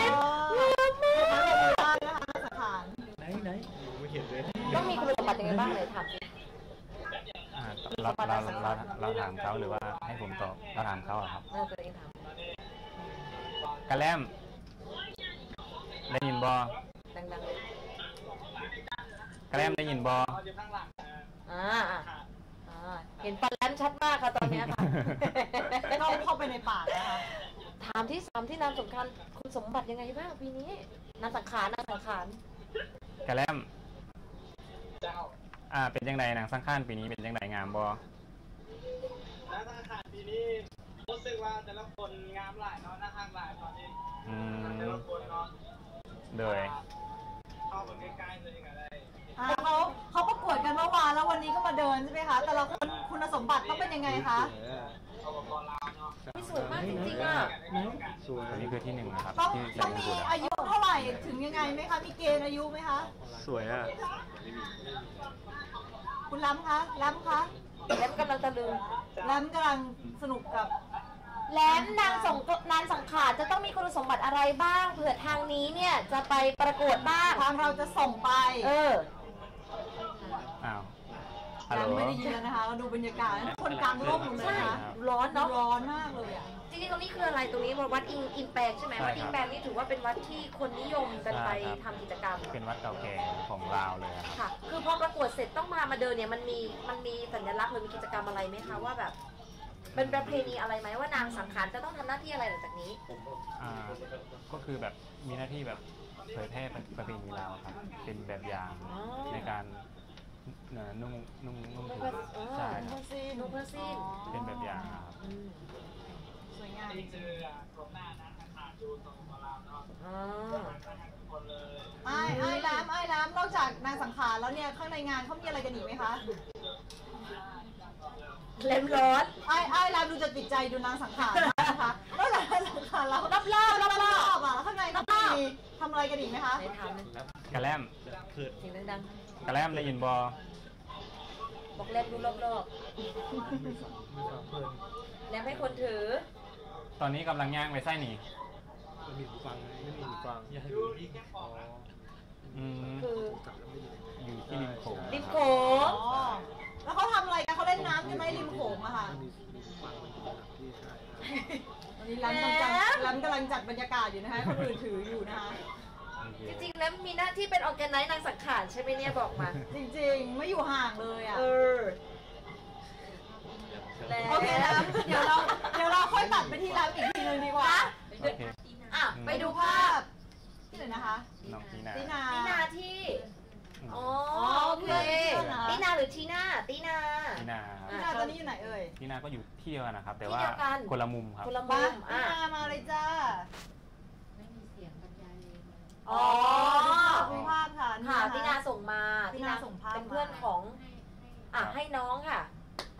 องามมากนะคะนักสังขารต้องมีคุณสมบัติยังไงบ้างเลยถามสิอ่าเราเราเราเราถามเขาหรือว่าให้ผมตอบเราถามเขาอะครับเออตัวเองถามกระแลมได้ยินบอดังๆเลยกระแลมได้ยินบอเขาอยู่ข้างหลังนะอ่าอ่าอ่าเห็นปลาแรมชัดมากค่ะตอนเนี้ยค่ะเข้าเข้าไปในป่านะคะถามที่สามที่นามสำคัญคุณสมบัติยังไงบ้างปีนี้นามสังขารนามสังขารกระแลมเจ้าอ่าเป็นยังไงหนังสังขารปีนี้เป็นยังไงงามบอนักสังขารปีนี้รู้สึกว่าแต่ละคนงามหลายเนาะน่าฮักหลายตอนนี้อืมแต่ละคนเนาะโดยเข้าไปใกล้ๆเลยยังไงได้อ่าเขาเขาประกวดกันเมื่อวานแล้ววันนี้ก็มาเดินใช่ไหมคะ แต่ละคนคุณสมบัติต้องเป็นยังไงคะเข้ากับกอลาวเนาะไม่สวยมากจริงๆอ่ะอันนี้คือที่หนึ่งนะครับต้องที่ต้องมงมีกุฎอะอายุเท่าไหร่ถึงยังไงไหมคะ มีเกณฑ์อายุไหมคะสวยอ่ะคุณล้ำคะล้ำคะแรมกำลังตะลึงล้ำกำลังสนุกกับแรมนางสงนางสังขารจะต้องมีคุณสมบัติอะไรบ้างเผื่อทางนี้เนี่ยจะไปประกวดบ้างทางเราจะส่งไปเอออ้าวฮัลโหลล้ำไม่ได้ยินแล้วนะคะ เราดูบรรยากาศทุกคนกลางร่มหมดเลยใช่นะคะร้อนเนาะร้อนมากเลยอ่ะจริงๆตรงนี้คืออะไรตรงนี้วัดอินอินแปลงใช่ไหมวัดอินแปลงนี่ถือว่าเป็นวัดที่คนนิยมกันไปทำกิจกรรมเป็นวัดเก่าแก่ของลาวเลยอะครับค่ะ คือพอประกวดเสร็จต้องมามาเดินเนี่ยมันมีมันมีสัญลักษณ์หรือมีกิจกรรมอะไรไหมคะว่าแบบ เป็นประเพณีอะไรไหมว่านางสังขารจะต้องทำหน้าที่อะไรหลังจากนี้อ่าก็คือแบบมีหน้าที่แบบเผยแพร่ประเพณีลาวครับ เป็นแบบอย่างอ๋อในการเอ่อนุ่งนุ่งนุ่งถุงเออใช่คนุ่รับงซีนนุ่งผ้าสิ้นเป็นแบบอย่างนะครับอืมสวยงามนี่คือโครงหน้านะสังขารดูตรงกอลาวเนาะอ๋อทุกคนเลยไอ้ไอ้ล้ำไอ้ล้ำนอกจากนางสังขารแล้วเนี่ยข้างในงานเขามีอะไรกันอีกไหมคะเล็มร้อนไอ้ไอ้ล้ำดูจะติดใจดูนางสังขารมากนะคะนอกจากนางสังขารแล้วรอบรอบรอบรอบๆอ่ะแล้วข้างในเขามีทำอะไรกันอีกไหมคะในถามหนึ่งกระแลมเสียงดังกระแลมได้ยินบอๆบอกเล็มดูรอบรอบแลมให้คนถือตอนนี้กำลังย่างไปไส้หนีไม่มีหูฟังไม่มีหูฟังอย่าให้ดูดูที่แค่บอกนะอืมคืออยู่ที่ริมโขงริมโขอ๋อง แล้วเขาทำอะไรกันเขาเล่นน้ำใช่ไหมริมโขงอะค่ะไม่มีหูฟังมันเป็นแบบที่ใช่ตอนนี้ล้ำกำลังจัดล้ำกำลังจัดบรรยากาศอยู่นะคะคนอื่นถืออยู่นะคะโอเคจริงๆ แล้วมีหน้าที่เป็นออร์แกไนซ์นางสังขารใช่ไหมเนี่ยบอกมาจริงๆ ไม่อยู่ห่างเลยอ่ะเออแล้วโอเคล้ำเดี๋ยวเราเดี๋ยวเราค่อยตัดไปที่ล้ำอีกทีนึงดีกว่าโอเคอ่ะไปดูภาพที่ไหนนะคะน้องทีนาตีนาตีนาที่ อ๋ออ๋อโอเคเพื่อนเหรอตีนาหรือทีนาตีนาทีนาครับตีนาตอนนี้อยู่ไหนเอ่ยทีนาก็อยู่ที่เดียวกันนะครับ แต่ที่ว่าเดียวกันคนละมุมครับคนละมามุมตีอ่ะนามาเลยจ้าอ๋อดูภาพค่ะค่ะนี่ตีนะนาคะส่งมาตีนาส่งภาพเป็นเพื่อนของ อ่ะให้น้องค่ะ ใ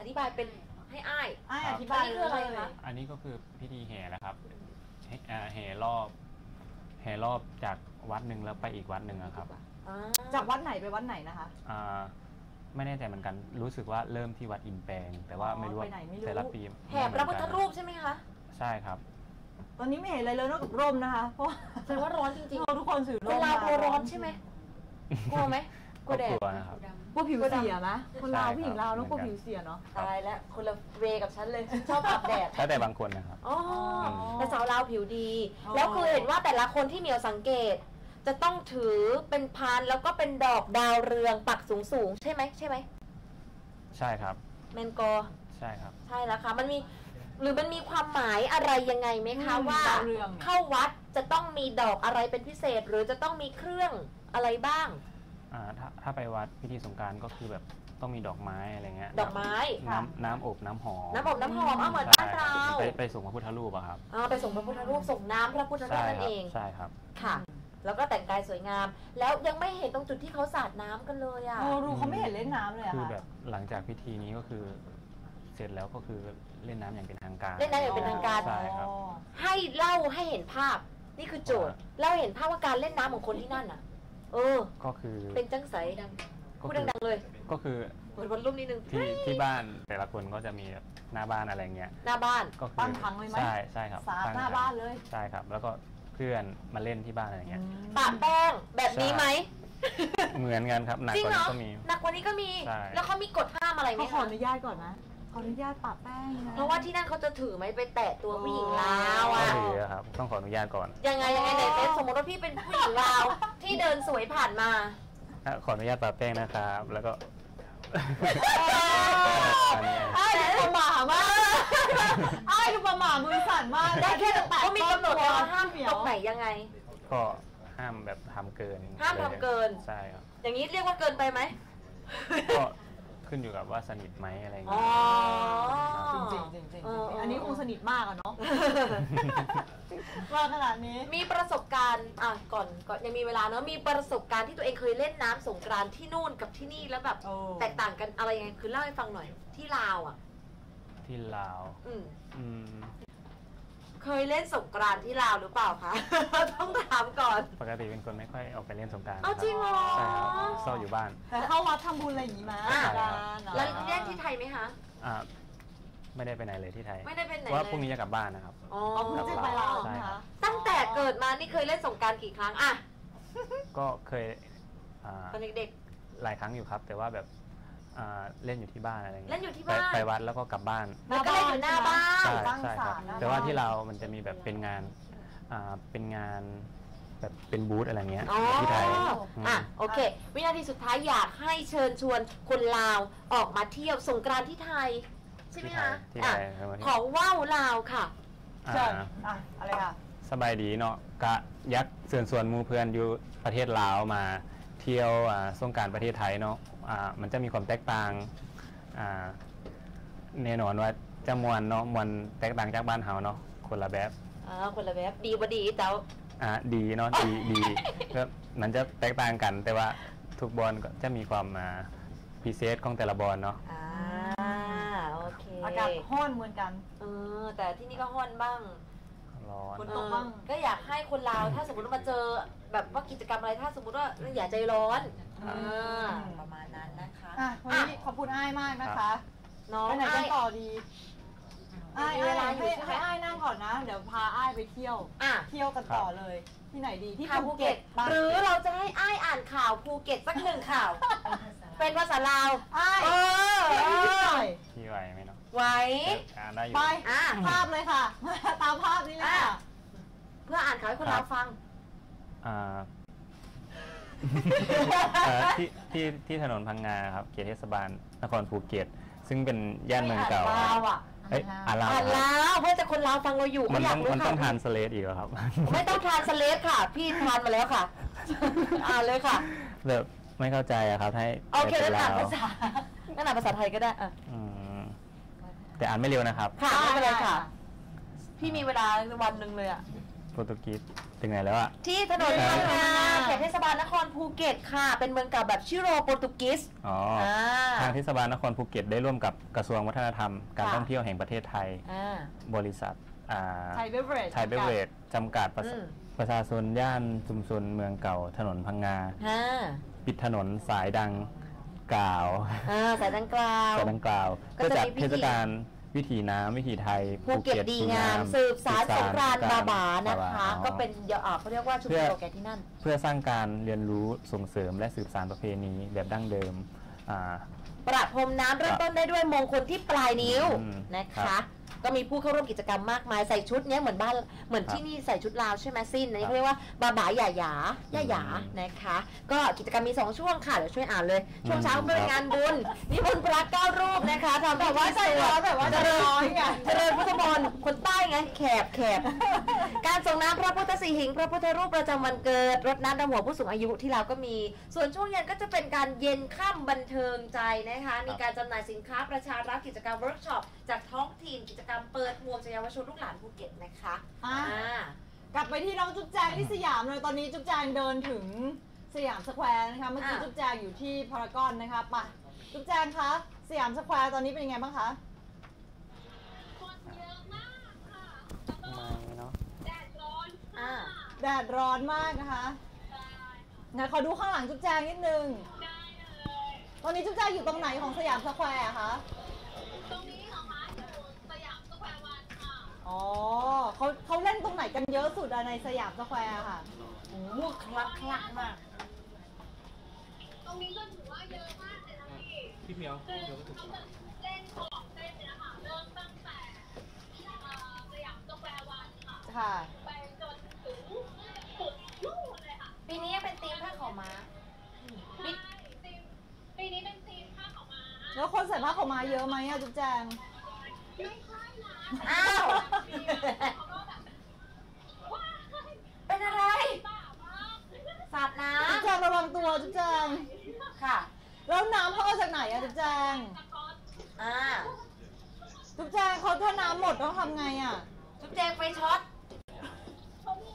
อธิบายเป็นให้อ้ายอ้ายครัอบ ธิบายอันนี้คืออะไรคะอันนี้ก็คือพิธีแห่นะครับแห่อ่าแห่รอบแห่รอบจากวัดหนึ่งแล้วไปอีกวัดหนึ่งอะครับอ่าจากวัดไหนไปวัดไหนนะคะอ่าไม่แน่ใจเหมือนกันรู้สึกว่าเริ่มที่วัดอินแปลง แต่ว่าอ๋อไม่รู้ว่าไปไหนไม่รู้แต่ละปีแห่พระพุทธรูปใช่ไหมคะใช่ครับตอนนี้ไม่เห็นอะไรเลยนอกจากร่มนะคะ เพราะว่าแสดงว่าร้อนจริงเราทุกคนถือๆร่คนมลาวมกลัวร้อนใช่ไหมกลัวไหมกลัวแดก็ดกลัวนะครับกลัวผิวเสียไหมคนลาวใช่ครับผู้หญิงลาวต้องกลัวเหมือนกันผิวเสียเนาะตายแล้วคนละเวกับฉันเลยฉันชอบอาบแดดแล้วแต่บางคนนะครับอ๋อมแต่สาวลาวผิวดีอ๋อแล้วคือเห็นว่าแต่ละคนที่เหมียวสังเกต จะต้องถือเป็นพานแล้วก็เป็นดอกดาวเรืองปักสูงสูงๆใช่ไหมใช่ไหมใช่ครับแมนกอใช่ครับใช่แล้วค่ะมันมีหรือมันมีความหมายอะไรยังไงไหมคะว่าดาวเรืองเข้าวัดจะต้องมีดอกอะไรเป็นพิเศษ หรือจะต้องมีเครื่องอะไรบ้างอ่าถ้าถ้าไปวัดพิธีสงกรานต์ก็คือแบบต้องมีดอกไม้อะไรเงี้ยดอกไม้น้ำน้ำอบน้ำหอมน้ำอบน้ำหอมเอาเหมือนบ้านเราไปไปส่งพระพุทธรูปอะครับอ่าไปส่งพระพุทธรูปส่งน้ำพระพุทธรูปใช่นั่นครัเองใช่ครับค่ะ แล้วก็แต่งกายสวยงาม แล้วยังไม่เห็นตรงจุดที่เขาสาดน้ำกันเลยอ่ะโอ้ดูเขาไม่เห็นเล่นน้ำเลยอะคือค่ะแบบหลังจากพิธีนี้ก็คือเสร็จแล้วก็คือเล่นน้ำอย่างเป็นทางการเล่นน้ำอย่างเป็นทางการใช่ครับอ๋อให้เล่าให้เห็นภาพ นี่คือโจทย์เล่าให้เห็นภาพว่าการเล่นน้ำของคนที่นั่นอ่ะ เออก็คือเป็นจังใสก็พูดคือดังๆเลยก็คือเปิดบอลลุ่มนิดนึงที่ที่บ้านแต่ละคนก็จะมีแบบหน้าบ้านอะไรเงี้ยหน้าบ้านก็คือตั้งถังเลยไหมใช่ใช่ครับสาดตั้งหน้าถังบ้านเลยใช่ครับ แล้วก็เพื่อนมาเล่นที่บ้านอะไรเงี้ยปะแป้งแบบนี้ไหมเหมือนกันครับหนักจริงกว่าเหรนี้อก็มีหนักกว่านี้ก็มีใช่แล้วเขามีกฎห้ามอะไรไหมเขาขอคะอนุญาตก่อนนะขออนุญาตปะแป้งนเพราะว่าที่นั่นเขาจะถือไหมไปแตะตัวผู้หญิงลาวก็อ่ะถือครับต้องขออนุญาตก่อนยังไงยังไงไหนเต้สมมติว่าพี่เป็นผู้หญิงลาว ที่เดินสวยผ่านมาอ่ะขออนุญาตปาแป้งนะครับ แล้วก็ อันนี้ไอ้ายดูประหม่ามากไอ้ายดูประหม่ามือสั่นมากได้แค่จะแตะเขามีกำหนดไหมว่าห้ามเหมียตวรงไหนยังไงก็ห้ามแบบทำเกินห้ามทำเกินใช่ครับอย่างนี้เรียกว่าเกินไปไหมก็ขึ้นอยู่กับว่าสนิทไหมอะไรอ๋อเงี้ยจริงจริงจริงจริงเอออันนี้คงสนิทมากอะเนาะว่าขนาดนี้มีประสบการณ์อ่ะก่อนก่อนยังมีเวลาเนอะมีประสบการณ์ที่ตัวเองเคยเล่นน้ำสงกรานต์ที่นู่นกับที่นี่แล้วแบบโอ้แตกต่างกันอะไรยังไงคือเล่าให้ฟังหน่อยที่ลาวอ่ะที่ลาวอืมอืมเคยเล่นสงกรานต์ที่ลาวหรือเปล่าคะ ต้องถามก่อนปกติเป็นคนไม่ค่อยออกไปเล่นสงกรานต์เอาจริงเหรอใช่ครับชอบอยู่บ้านแต่เข้าวัดทำบุญอะไรอย่างนี้มาอ่ะการแล้วเล่นที่ไทยไหมคะอ่าไม่ได้ไปไหนเลยที่ไทยไม่ได้เป็นไหนเพราะว่าเลพรุ่งนี้ยจะกลับบ้านนะครับอ๋อเอาเพิ่งจะไปลาวใช่นะครัคะบตั้งแต่เกิดมานี่เคยเล่นสงกรานต์กี่ครั้งอะก็เคยอ่าตอนเด็กหลายครั้งอยู่ครับ แต่ว่าแบบอ่าเล่นอยู่ที่บ้านอะไรเงี้ยเล่นอยู่ที่ไปบ้านไปวัดแล้วก็กลับบ้านๆแล้วก็เล่นอยู่หน้าบ้านใช่ตั้งใช่คศารับลหน้าแต่ว่าบ้านที่เรามันจะมีแบบเป็นงานอ่าเป็นงานแบบเป็นบูธอะไรเงี้ยอ๋อที่ไทยอ่ะโอเค วินาทีสุดท้ายอยากให้เชิญชวนคนลาวออกมาเที่ยวสงกรานต์ที่ไทย ใช่ไหมที่ไทคะยที่อ่ะไทยครับวันนี้ขอว่าวลาวค่ะเชิญอ่าอ่ะอะไรค่ะสบายดีเนาะกะยักษ์เสื่อนส่วนหมูเพื่อนอยู่ประเทศลาวมาเที่ยวอ่าสงกรานต์ประเทศไทยเนาะอ่ามันจะมีความแตกต่างอ่าแน่นอนว่าจะมวนเนาะมวนแตกต่างจากบ้านเฮาเนาะคนละแบบอ่าคนละแบบดีบ่ดีเจ้าอ่าดีเนาะดีดีก็มันจะแตกต่างกัน แต่ว่าทุกบอลก็จะมีความอ่าพิเศษของแต่ละบอลเนาะอ่าโอเคอากาศห้อนเหมือนกันเออแต่ที่นี่ก็ฮ้อนบ้างร้อนคนเอตกอบ้างก็อยากให้คนลาวถ้าสมมติว่ามาเจอแบบว่ากิจกรรมอะไรถ้าสมมติว่าอย่าใจร้อนอืมอ่าประมาณนั้นนะคะอ่ะวันนี้ขอบคุณอ้ายมากนะคะน้องไปไหนไอ้กันต่อดีอ้ายมีเวลาอยู่ให้ใช่ไหมให้อ้ายนั่งก่อนนะ เดี๋ยวพาอ้ายไปเที่ยวอ่ะเที่ยวกันต่อเลย ที่ไหนดีที่ข่าวภูภูเก็เก็ตตบ้างหรือเราจะให้อ้ายอ่านข่าวภูเก็ตสักหนึ่งข่าว เป็นภาษาลาวอ้ายเออเที่ยวที่หน่อยที่ไหวไหมเนาะไว้อ่านได้อยู่ไปอ่ะภาพเลยค่ะ ตามภาพนี้เลยค่ะอ่ะ เพื่ออ่านข่าวให้คนลาวฟังอ่า เอ่อที่ที่ที่ถนนพังงาครับเขตเทศบาลนครภูเก็ต ซึ่งเป็นย่านเมืองเก่าไม่อ่านลาวอ่ะเอ้ยอ่านลาวอ่านครับลาวเพื่อจะคนลาวฟังเราอยู่มัเขานอยาต้อก งรู้มันต้ข่าองวทานสเลดอีกเหรอครับไม่ต้องทานสเลดค่ะ พี่ทานมาแล้วค่ะ อ่านเลยค่ะแบบไม่เข้าใจอะครับให้โอเคให้งั้นป็อ่านลวภาษางั้นอ่านภาษาไทยก็ได้อ่ะอืมแต่อ่านไม่เร็วนะครับค่ะไม่เป็นไรค่ะได้ค่ะพี่มีเวลาวันหนึ่งเลยอ่ะโปรตุเกสถึงไหนแล้วอะที่ถนนพังงาเขตเทศบาลนครภูเก็ตค่ะเป็นเมืองเก่าแบบชิโรโปรตุเกสอ๋ออ่าทางเทศบาลนครภูเก็ตได้ร่วมกับกระทรวงวัฒนธรรมการค่ะท่องเที่ยวแห่งประเทศไทยอ่าบริษัทอ่าไทยเบเวอเรจไทยเบเวอเรจจำกัดประอืมประชาชนย่านชุมชนเมืองเก่าถนนพังงาอ่าปิดถนนสายดังกล่าวอ่าสายดังกล่าวสายดังกล่าวก็เพื่อจะจัดมีพิธีเทศกาลวิถีน้ำวิถีไทยภูเก็ตดีงามสืบสารสงกรานต์บาบานะคะอ๋อก็เป็นเอ่อเขาเรียกว่าชุมชนโปรแกรมที่นั่นเพื่อสร้างการเรียนรู้ส่งเสริมและสืบสานประเพณีแบบดั้งเดิมอ่าประพรมน้ำเริ่มต้นได้ด้วยมงคลที่ปลายนิ้วอืมนะครัคะบก็มีผู้เข้าร่วมกิจกรรมมากมายใส่ชุดเนี้ยเหมือนบ้านเหมือนครับที่นี่ใส่ชุดลาวใช่ไหมสิ้นอันนี้ครับเขาเรียกว่าบาบาหย่าหยาหย่าหยาอืมนะคะ ก็กิจกรรมมีสองช่วงค่ะเดี๋ยวช่วยอ่านเลย ช่วงเช้าอืมเป็นงานบุญนิมนต์พระเก้ารูปนะคะทำแบบว่าใจร้อนแบบว่าใจร้อนไงเจริญพุทธมนต์คนใต้ไงแขบแขบ การส่งน้ำพระพุทธสีหิงพระพุทธรูปประจำวันเกิดรดน้ำดำหัวผู้สูงอายุที่เราก็มี ส่วนช่วงเย็นก็จะเป็นการเย็นค่ำบันเทิงใจนะคะ มีการจำหน่ายสินค้าประชารัฐกิจกรรมเวิร์กช็อปจากท้องถิ่นกิจกรรมเปิดหมวกเยาวชนลูกหลานภูเก็ตนะคะอ่ะอ่ากลับไปที่น้องจุ๊บแจงที่สยามเลยตอนนี้จุ๊บแจงเดินถึงสยามสแควร์นะคะเมื่อกี้อ่ะจุ๊บแจงอยู่ที่พารากอนนะคะไปจุ๊บแจงคะสยามสแควร์ตอนนี้เป็นยังไงบ้างคะคนเยอะมากค่ะแล้วก็ไม่เนาะแดดร้อนอ่าแดดร้อนมากนะคะได้งั้นขอดูข้างหลังจุ๊บแจงนิดนึงได้เลยตอนนี้จุ๊บแจงอยู่ตรงไหนของสยามสแควร์อะคะตรงนี้เหรอคะอยู่สยามสแควร์วันค่ะอ๋อเขาเขาเล่นตรงไหนกันเยอะสุดอะในสยามสแควร์อะค่ะโอ้โหคลักคลักมากตรงนี้ก็ถือว่าเยอะมากเลยนะพี่พี่เหมียวคือเดี๋ยวก็ถูกเขาจะเล่นของเล่นเนี่ยนะคะเริ่มตั้งแต่เอ่อสยามสแควร์วันค่ะค่ะไปจนถึงสุดนู่นเลยค่ะปีนี้เป็นธีมผ้าขาวม้าใช่ธีมปีนี้เป็นธีมผ้าขาวม้าแล้วคนใส่ผ้าขาวม้าเยอะไหมอะจุ๊บแจงไม่ใช่นะอ้าวเขาก็แบบว้ายเป็นอะไรบ้ามากสาดน้จุ๊บแจงระวังตัวจุ๊บแจงำค่ะแล้วน้ำเขาเอาจากไหนอะจุ๊บแจงอ่าจุ๊บแจงเขาถ้าน้ำหมดต้องทำไงอะจุ๊บแจงไปช็อตเขามี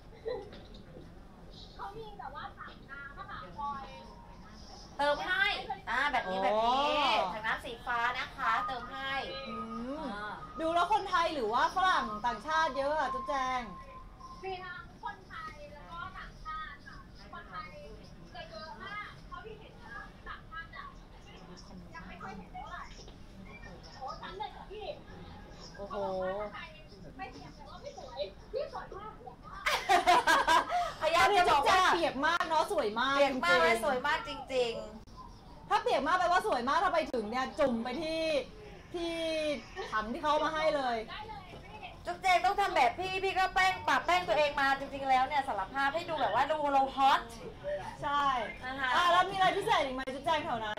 เขามีแบบว่าถังน้ำอะค่ะคอยเติมให้ อ่า แบบนี้แบบนี้ถังน้ำสีฟ้านะคะ เติมให้อืมอ่าดูแล้วคนไทยหรือว่าฝรั่งต่างชาติเยอะอะจุ๊บแจงมีทั้งคนไทยแล้วก็ต่างชาติค่ะ คนไทยจะเยอะมากเท่าที่เห็นนะต่างชาติอะยังไม่ค่อยเห็นเท่าไหร่โอ้ชั้นเลยค่ะพี่โอ้โหไทยไม่เทียมแต่ว่าไม่สวยพี่สวยมากสวยมากพยายามอันนี้จะบจุ๊อบ กแจงว่าเปียกมากเนาะสวยมากเปียกมากจริงๆและสวยมากจริงถ้าเปียกมากแปลว่าสวยมากถ้าไปถึงเนี่ยจุ่มไปที่ที่ถังที่เขามาให้เลยได้เลยพี่ๆ จุ๊บแจงต้องทำแบบพี่ พี่ก็แป้งปรับแป้งตัวเองมาจริงๆ แล้วเนี่ยสารภาพให้ดูแบบว่าดูเราฮอตใช่นะคะอ่ะแล้วมีอะไรพิเศษอีกไหมจุ๊บแจงแถวนั้น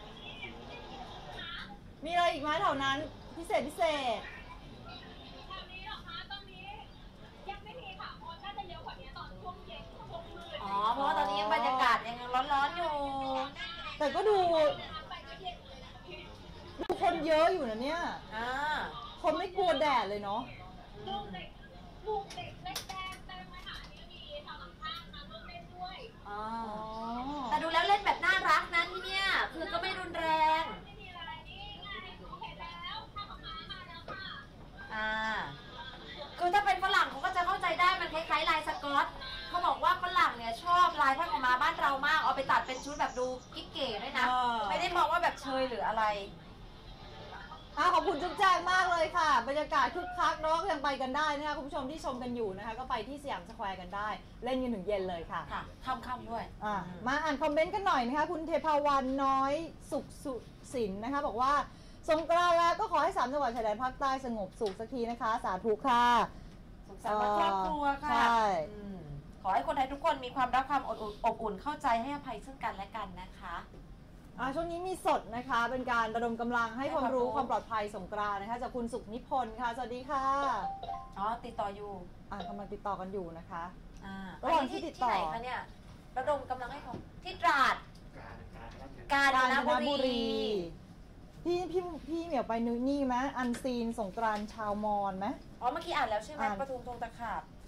มีอะไรอีกไหมแถวนั้น พิเศษพิเศษแถวนี้เหรอคะตอนนี้ยังไม่มีค่ะเพราะน่าจะเยอะกว่านี้ตอนช่วงเย็นช่วงมืดอ๋อ เพราะว่าตอนนี้ยังบรรยากาศยังร้อนๆอยู่แต่ก็ดูไปก็เย็นเลยนะคะพี่ดูคนเยอะอยู่นะเนี่ยอ่าคนไม่กลัวแดดเลยเนาะลูกเด็กลูกเด็กเล็กแดงเต็มเลยค่ะนี่มีชาวต่างชาติมาร่วมเล่นด้วยอ๋ออ๋อแต่ดูแล้วเล่นแบบน่ารักนะที่เนี่ย คือก็ไม่รุนแรงไม่มีอะไรนี่ไงหนูเห็นแล้วถ้าเขามามาแล้วค่ะอ่า คือถ้าเป็นฝรั่งเขาก็จะเข้าใจได้มันคล้ายๆลายสก๊อตเขาบอกว่าฝรั่งเนี่ยชอบลายผ้าขาวม้าบ้านเรามาก เอาไปตัดเป็นชุดแบบดูกิ๊กเก๋ด้วยนะเออไม่ได้มองว่าแบบเชยหรืออะไรอ่ะขอบคุณจุ๊บแจงมากเลยค่ะ บรรยากาศคึกคักเนาะยังไปกันได้นะคะคุณผู้ชมที่ชมกันอยู่นะคะ ก็ไปที่สยามสแควร์กันได้ เล่นกันถึงเย็นเลยค่ะค่ะค่ำๆด้วยอ่ะมาอ่านคอมเมนต์กันหน่อยนะคะ คุณเทพาวันน้อยสุขสุสินนะคะ บอกว่าสงกรานต์แล้วก็ขอให้สามจังหวัดชายแดนภาคใต้สงบสุขสักทีนะคะ สาธุค่ะสุขสันต์วันครอบครัวค่ะใช่อืมขอให้คนไทยทุกคนมีความรักความอบอุ่นอบอุ่นเข้าใจให้อภัยซึ่งกันและกันนะคะอ่ะช่วงนี้มีสดนะคะ เป็นการระดมกำลังให้ความรู้ความปลอดภัยสงกรานต์นะคะจากคุณสุขนิพนธ์ค่ะ สวัสดีค่ะอ๋อ ติดต่ออยู่อ่ะกำลังติดต่อกันอยู่นะคะอ่าระหว่างที่ติดต่อที่ไหนคะเนี่ยระดมกำลังให้ของที่ตราด กาญกาญจจนนบุบุรีรี พี่พี่พี่เหมียวไปนุนี่ไหมอันซีนสงกรานต์ชาวมอญไหมอ๋อ เมื่อกี้อ่านแล้วใช่ไหมอ่านปทุมธงตะขาบ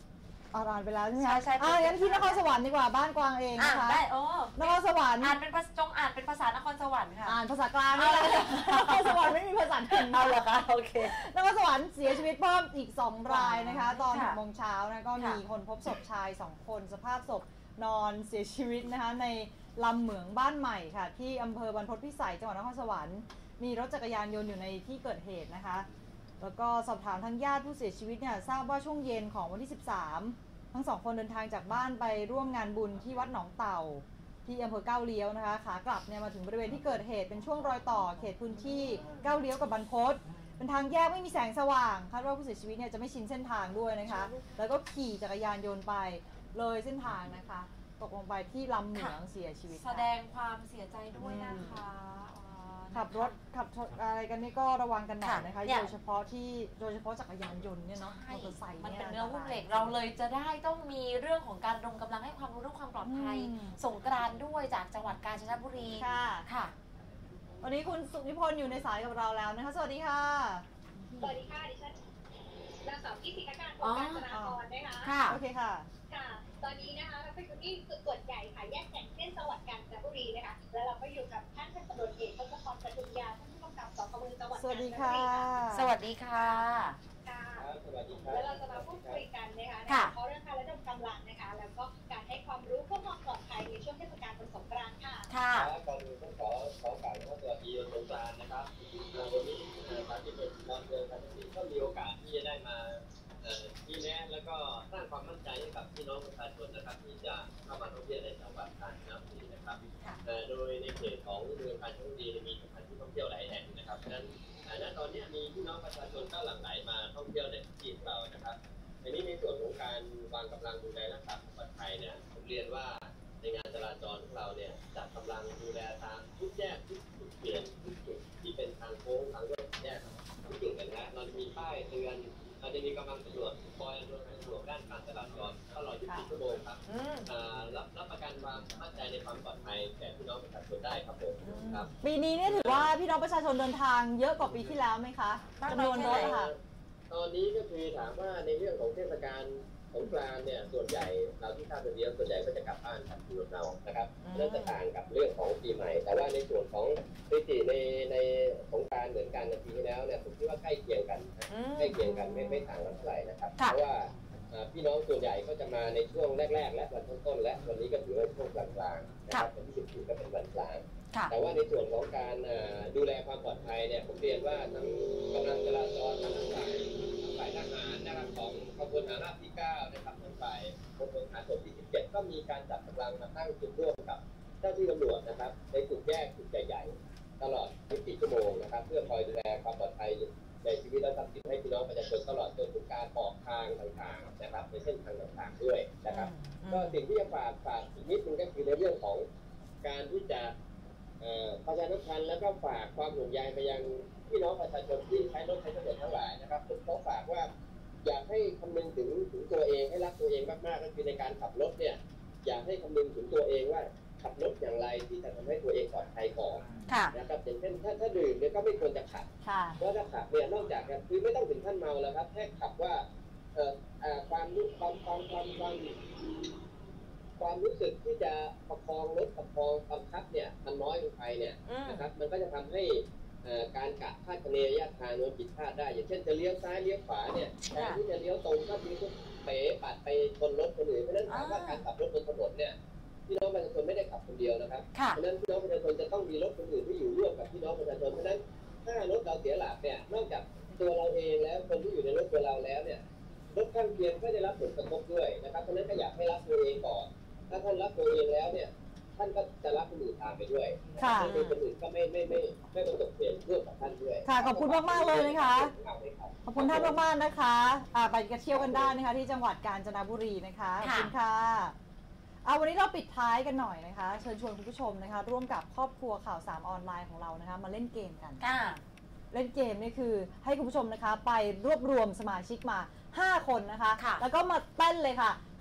อ่านไปแล้วใช่ไหมใช่ใช่อ่างั้นที่นครสวรรค์ดีกว่าบ้านกวางเองอ่านะคะได้โอ้นครสวรรค์อ่านเป็นภาษาจงอ่านเป็นภาษานครสวรรค์ค่ะอ่านภาษากลางนี่แหละนครสวรรค์ไม่มีภาษาถิ่นเอาเหรอคะโอเคนครสวรรค์เสียชีวิตเพิ่มอีกสองรายนะคะ ตอนค่ะหกโมงเช้านะก็มีค่ะคนพบศพชายสองคนสภาพศพนอนเสียชีวิตนะคะในลำเหมืองบ้านใหม่ค่ะ ที่อำเภอบรรพตพิสัยจังหวัดนครสวรรค์มีรถจักรยานยนต์อยู่ในที่เกิดเหตุนะคะ แล้วก็สอบถามทางญาติผู้เสียชีวิตเนี่ยทราบว่าช่วงเย็นของวันที่สิบสามทั้งสองคนเดินทางจากบ้านไปร่วมงานบุญที่วัดหนองเต่าที่อำเภอเก้าเลี้ยวนะคะขากลับเนี่ยมาถึงบริเวณที่เกิดเหตุเป็นช่วงรอยต่อเขตพื้นที่เก้าเลี้ยวกับบรรพตเป็นทางแยกไม่มีแสงสว่างคาดว่าผู้เสียชีวิตเนี่ยจะไม่ชินเส้นทางด้วยนะคะแล้วก็ขี่จักรยานยนต์ไปเลยเส้นทางนะคะตกลงไปที่ลำเหมืองเสียชีวิตแสดงความเสียใจด้วยนะคะอ๋อขับรถขับชนอะไรกันนี่ก็ระวังกันหน่อยนะคะค่ะโดยเฉพาะที่โดยเฉพาะจักรยานยนต์เนี่ยเนาะมอเตอร์ไซค์มันเนี่ยเป็นเนื้อหุ้มเหล็กเราเลยจะได้ต้องมีเรื่องของการระดมกำลังให้ความรู้เรื่องความปลอดภัยอืมสงกรานต์ด้วยจากจังหวัดกาญจนบุรีค่ะค่ะวันนี้คุณสุนิพนธ์อยู่ในสายกับเราแล้วนะคะสวัสดีค่ะสวัสดีค่ะดิฉันนางสาวกิติการพงศ์การจนาพรนะคะค่ะโอเคค่ะค่ะ ตอนนี้นะคะเราไปอยู่ที่จุดตรวจใหญ่ค่ะแยกแสงเส้นจังหวัดกาญจนบุรีนะคะ แล้วเราก็อยู่กับท่านพันตำรวจเอกทศพรประทุมยาท่านผู้กำกับสพเมืองจังหวัดสวักาญสจนดีบุค่ะรีค่ะสวัสดีค่ะค่ะครับสวัสดีครับแล้วเราจะมาพูดคุยกันนะคะในค่ะหัวข้อเรื่องการระดมกำลังนะคะ แล้วก็การให้ความรู้เพื่อความปลอดภัยในช่วงเทศกาลวันสงกรานต์ค่ะค่ะครับก่อนอื่นต้องขอขอกล่าวว่าสวัสดีวันสงกรานต์นะครับเอ่อวันนี้เอ่อทางที่เป็นตอนเดือนทางที่ก็มีโอกาสที่จะได้มาเอ่อที่แนะแล้วก็สร้างความมั่นใจให้กับพี่น้องประชาชนนะครับที่จะเข้ามาท่องเที่ยวในจังหวัดกาญจนบุรีนะครับค่ะเอ่อโดยในเขตของเมืองกาญจนบุรีมีสถานที่ท่องเที่ยวหลายแห่งนะครับฉะนั้นอ่าณตอนนี้มีพี่น้องประชาชนก็หลั่งไหลมาท่องเที่ยวในพื้นที่ของเรานะครับในนี้ในส่วนของการวางกำลังดูแลรักษาความปลอดภัยเนี่ยผมเรียนว่าในงานจราจรของเราเนี่ยจัดกำลังดูแลตามทุกแยกทุกจุดเปลี่ยนทุกจุดที่เป็นทางโค้งทางรถแยกทุกจุดเลยนะเราจะมีป้ายเตือนเราจะมีกำลังตำรวจคอยอำนวยความสะดวกด้านการจราจรตลอดยี่สิบสี่ชั่วโมงครับอืมอ่ารับรับประกันความมั่นใจในความปลอดภัยแก่พี่น้องประชาชนได้ครับผมครับปีนี้เนี่ยถือว่าพี่น้องประชาชนเดินทางเยอะกว่าปีที่แล้วไหมคะมากจำน้นอยวนแค่รไหนถอะค่ะตอนนี้ก็คือถามว่าในเรื่องของเทศกาลสงกรานต์เนี่ยส่วนใหญ่เราที่ทราบกันดีส่วนใหญ่ก็จะกลับบ้านครับที่เรานะครับเรื่องจะต่างกับเรื่องของปีใหม่ แต่ว่าในส่วนของสถิติในในสงกรานต์เหมือนกันในปีที่แล้วเนี่ยผมคิดว่าใกล้เคียงกันนะอืมใกล้เคียงกันไม่ไม่ต่างกันเท่าไหร่นะครับค่ะเพราะว่าอ่าพี่น้องส่วนใหญ่ก็จะมาในช่วงแรก ๆ และวันต้นๆและวันนี้ก็ถือว่าช่วงกลางๆนะครับวันที่สิบสี่ก็เป็นวันกลางค่ะแต่ว่าในส่วนของการอ่าดูแลความปลอดภัยเนี่ยผมเรียนว่าทั้งกำลังจราจรทั้งฝ่ายทั้งฝ่ายทหารนะครับของขบวนฐานราบที่เก้านะครับทั้งฝ่ายขบวนฐานบกที่สิบเจ็ดก็มีการจัดกำลังมาตั้งจุดร่วมกับเจ้าที่ตำรวจนะครับในจุดแยกจุดใหญ่ๆตลอดยี่สิบสี่ชั่วโมงนะครับเพื่อคอยดูแลความปลอดภัยในชีวิตและทรัพย์สินให้พี่น้องประชาชนตลอดจนถึงการออกทางต่างๆนะครับในเส้นทางต่างๆด้วยนะครับ ก็สิ่งที่จะฝากฝากอีกนิดนึงก็คือในเรื่องของการที่จะเอ่อประชาสัมพันธ์แล้วก็ฝากความห่วงใยไปยังพี่น้องประชาชนที่ใช้รถใช้ถนนทั้งหลายนะครับผมขอฝากว่าอยากให้คำนึงถึงถึงตัวเองให้รักตัวเองมากๆก็คือในการขับรถเนี่ยอยากให้คำนึงถึงตัวเองว่าขับรถอย่างไรที่จะทำให้ตัวเองปลอดภัยก่อนค่ะนะครับอย่างเช่นถ้าถ้าดื่มเนี่ยก็ไม่ควรจะขับค่ะเพราะถ้าขับเนี่ยนอกจากคือไม่ต้องถึงขั้นเมาแล้วครับแค่ขับว่าเอ่ออ่าความรู้ความความความความความรู้สึกที่จะประคองรถประคองบังคับเนี่ยมันน้อยลงไปเนี่ยอืมนะครับมันก็จะทำให้เอ่อการกะคาดคะเนระยะทางโน้นผิดพลาดได้ อย่างเช่นจะเลี้ยวซ้ายเลี้ยวขวาเนี่ยแทนที่จะเลี้ยวตรงก็มีทุกเป๋ปัดไปชนรถคนอื่นเพราะฉะนั้นถามว่าการขับรถบนถนนเนี่ยพี่น้องประชาชนไม่ได้ขับคนเดียวนะครับค่ะเพราะฉะนั้นพี่น้องประชาชนจะต้องมีรถคนอื่นที่อยู่ร่วมกับพี่น้องประชาชนเพราะฉะนั้นถ้ารถเราเสียหลักเนี่ยนอกจากตัวเราเองแล้วคนที่อยู่ในรถตัวเราแล้วเนี่ยรถข้างเคียงก็ได้รับผลกระทบด้วยนะครับเพราะฉะนั้นก็อยากให้รับตัวเองก่อนถ้าท่านรับตัวเองแล้วเนี่ยท่านก็จะรับคนอื่นตามไปด้วยค่ะถ้าเป็นคนอื่นก็ไม่ไม่ไม่ไม่ประสบเหตุร่วมกับท่านด้วยค่ะขอบคุณมากๆเลยนะคะ ขอบคุณท่านมากๆนะคะอ่าไปกันเที่ยวกันได้นะคะที่จังหวัดกาญจนบุรีนะคะขอบคุณค่ะเอาวันนี้เราปิดท้ายกันหน่อยนะคะเชิญชวนคุณผู้ชมนะคะร่วมกับครอบครัวข่าวสามออนไลน์ของเรานะคะมาเล่นเกมกันค่ะเล่นเกมนี่คือให้คุณผู้ชมนะคะไปรวบรวมสมาชิกมาห้าคนนะคะค่ะแล้วก็มาเต้นเลยค่ะ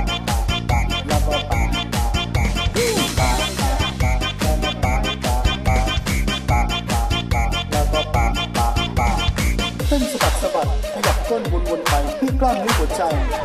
ปะแล้วก็ปะปะปะปะปะแล้วก็ปะปะปะปะปะปะแล้วก็ปะปะปะเต้นสะบัดสะบัดขยับก้นวนๆไปเพื่อกล้ามเนื้อหัวใจ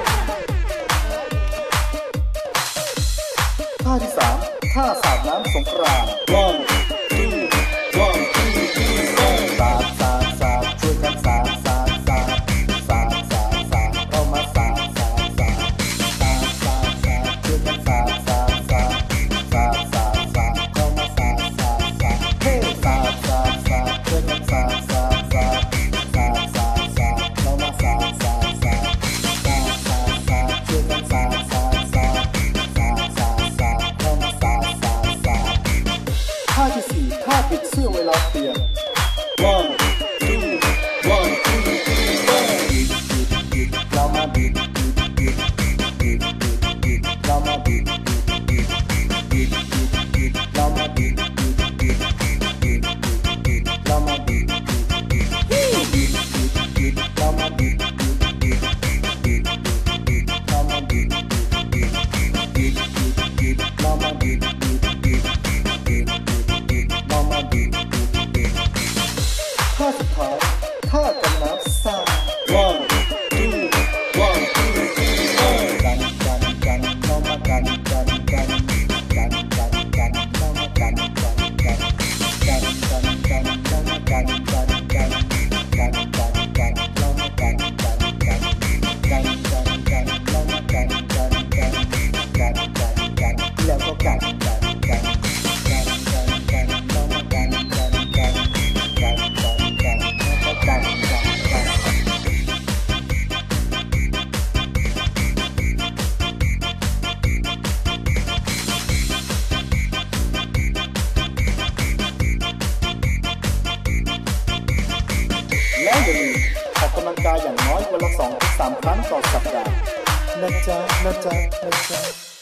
ท่าที่สามท่าสาดน้ำสงกรานต์ one two one two three four สาดสาดสาดช่วยกันสาดสาดสาดสาดสาดสาดเข้ามาสาดสาดสาดสาดสาดสาดช่วยกันสาดสาดสาดสาดสาดสาดเข้ามาสาดสาดสาดเฮ้สาดสาดสาดช่วยกันสาดสาดสาดสาดสาดสาดเข้ามาสาดสาดสาดสาดสาดสาดช่วยกันสาดสาดสาดสาดสาดสาดเข้ามาสาดสาดสาดท่าที่สี่ท่าปิดเสื้อเวลาเปลี่ยน one two one two three four บิดบิดบิดเรามาบิดบิดบิดบิดบิดบิดเรามาบิดบิดบิดบิดบิดบิดเรามาบิดบิดบิดบิดบิดบิดเรามาบิดบิดบิดบิดบิดบิดเรามาบิดบิดบิดบิดบิดบิดเรามาบิดบิดบิดบิดบิดเรามาบิดบิดบิดบิดบิดเรามาบิดบิดบิดท่าสุดท้ายท่ากันน้ำซ่า one two one two three four กันกันกันเรามากันกันกันกันกันกันเรามากันกันกันกันกันกันเรามากันกันกันกันกันกันเรามากันกันกันกันกันกันเรามากันกันกันกันกันกันแล้วก็กันกันกันกันกันกันเรามากันกันกันกันกันกันแล้วก็กันกันกันแล้วอย่าลืมออกกำลังกายอย่างน้อยวันละสองถึงสามครั้งต่อสัปดาห์นะจ๊ะนะจ๊ะนะจ๊ะ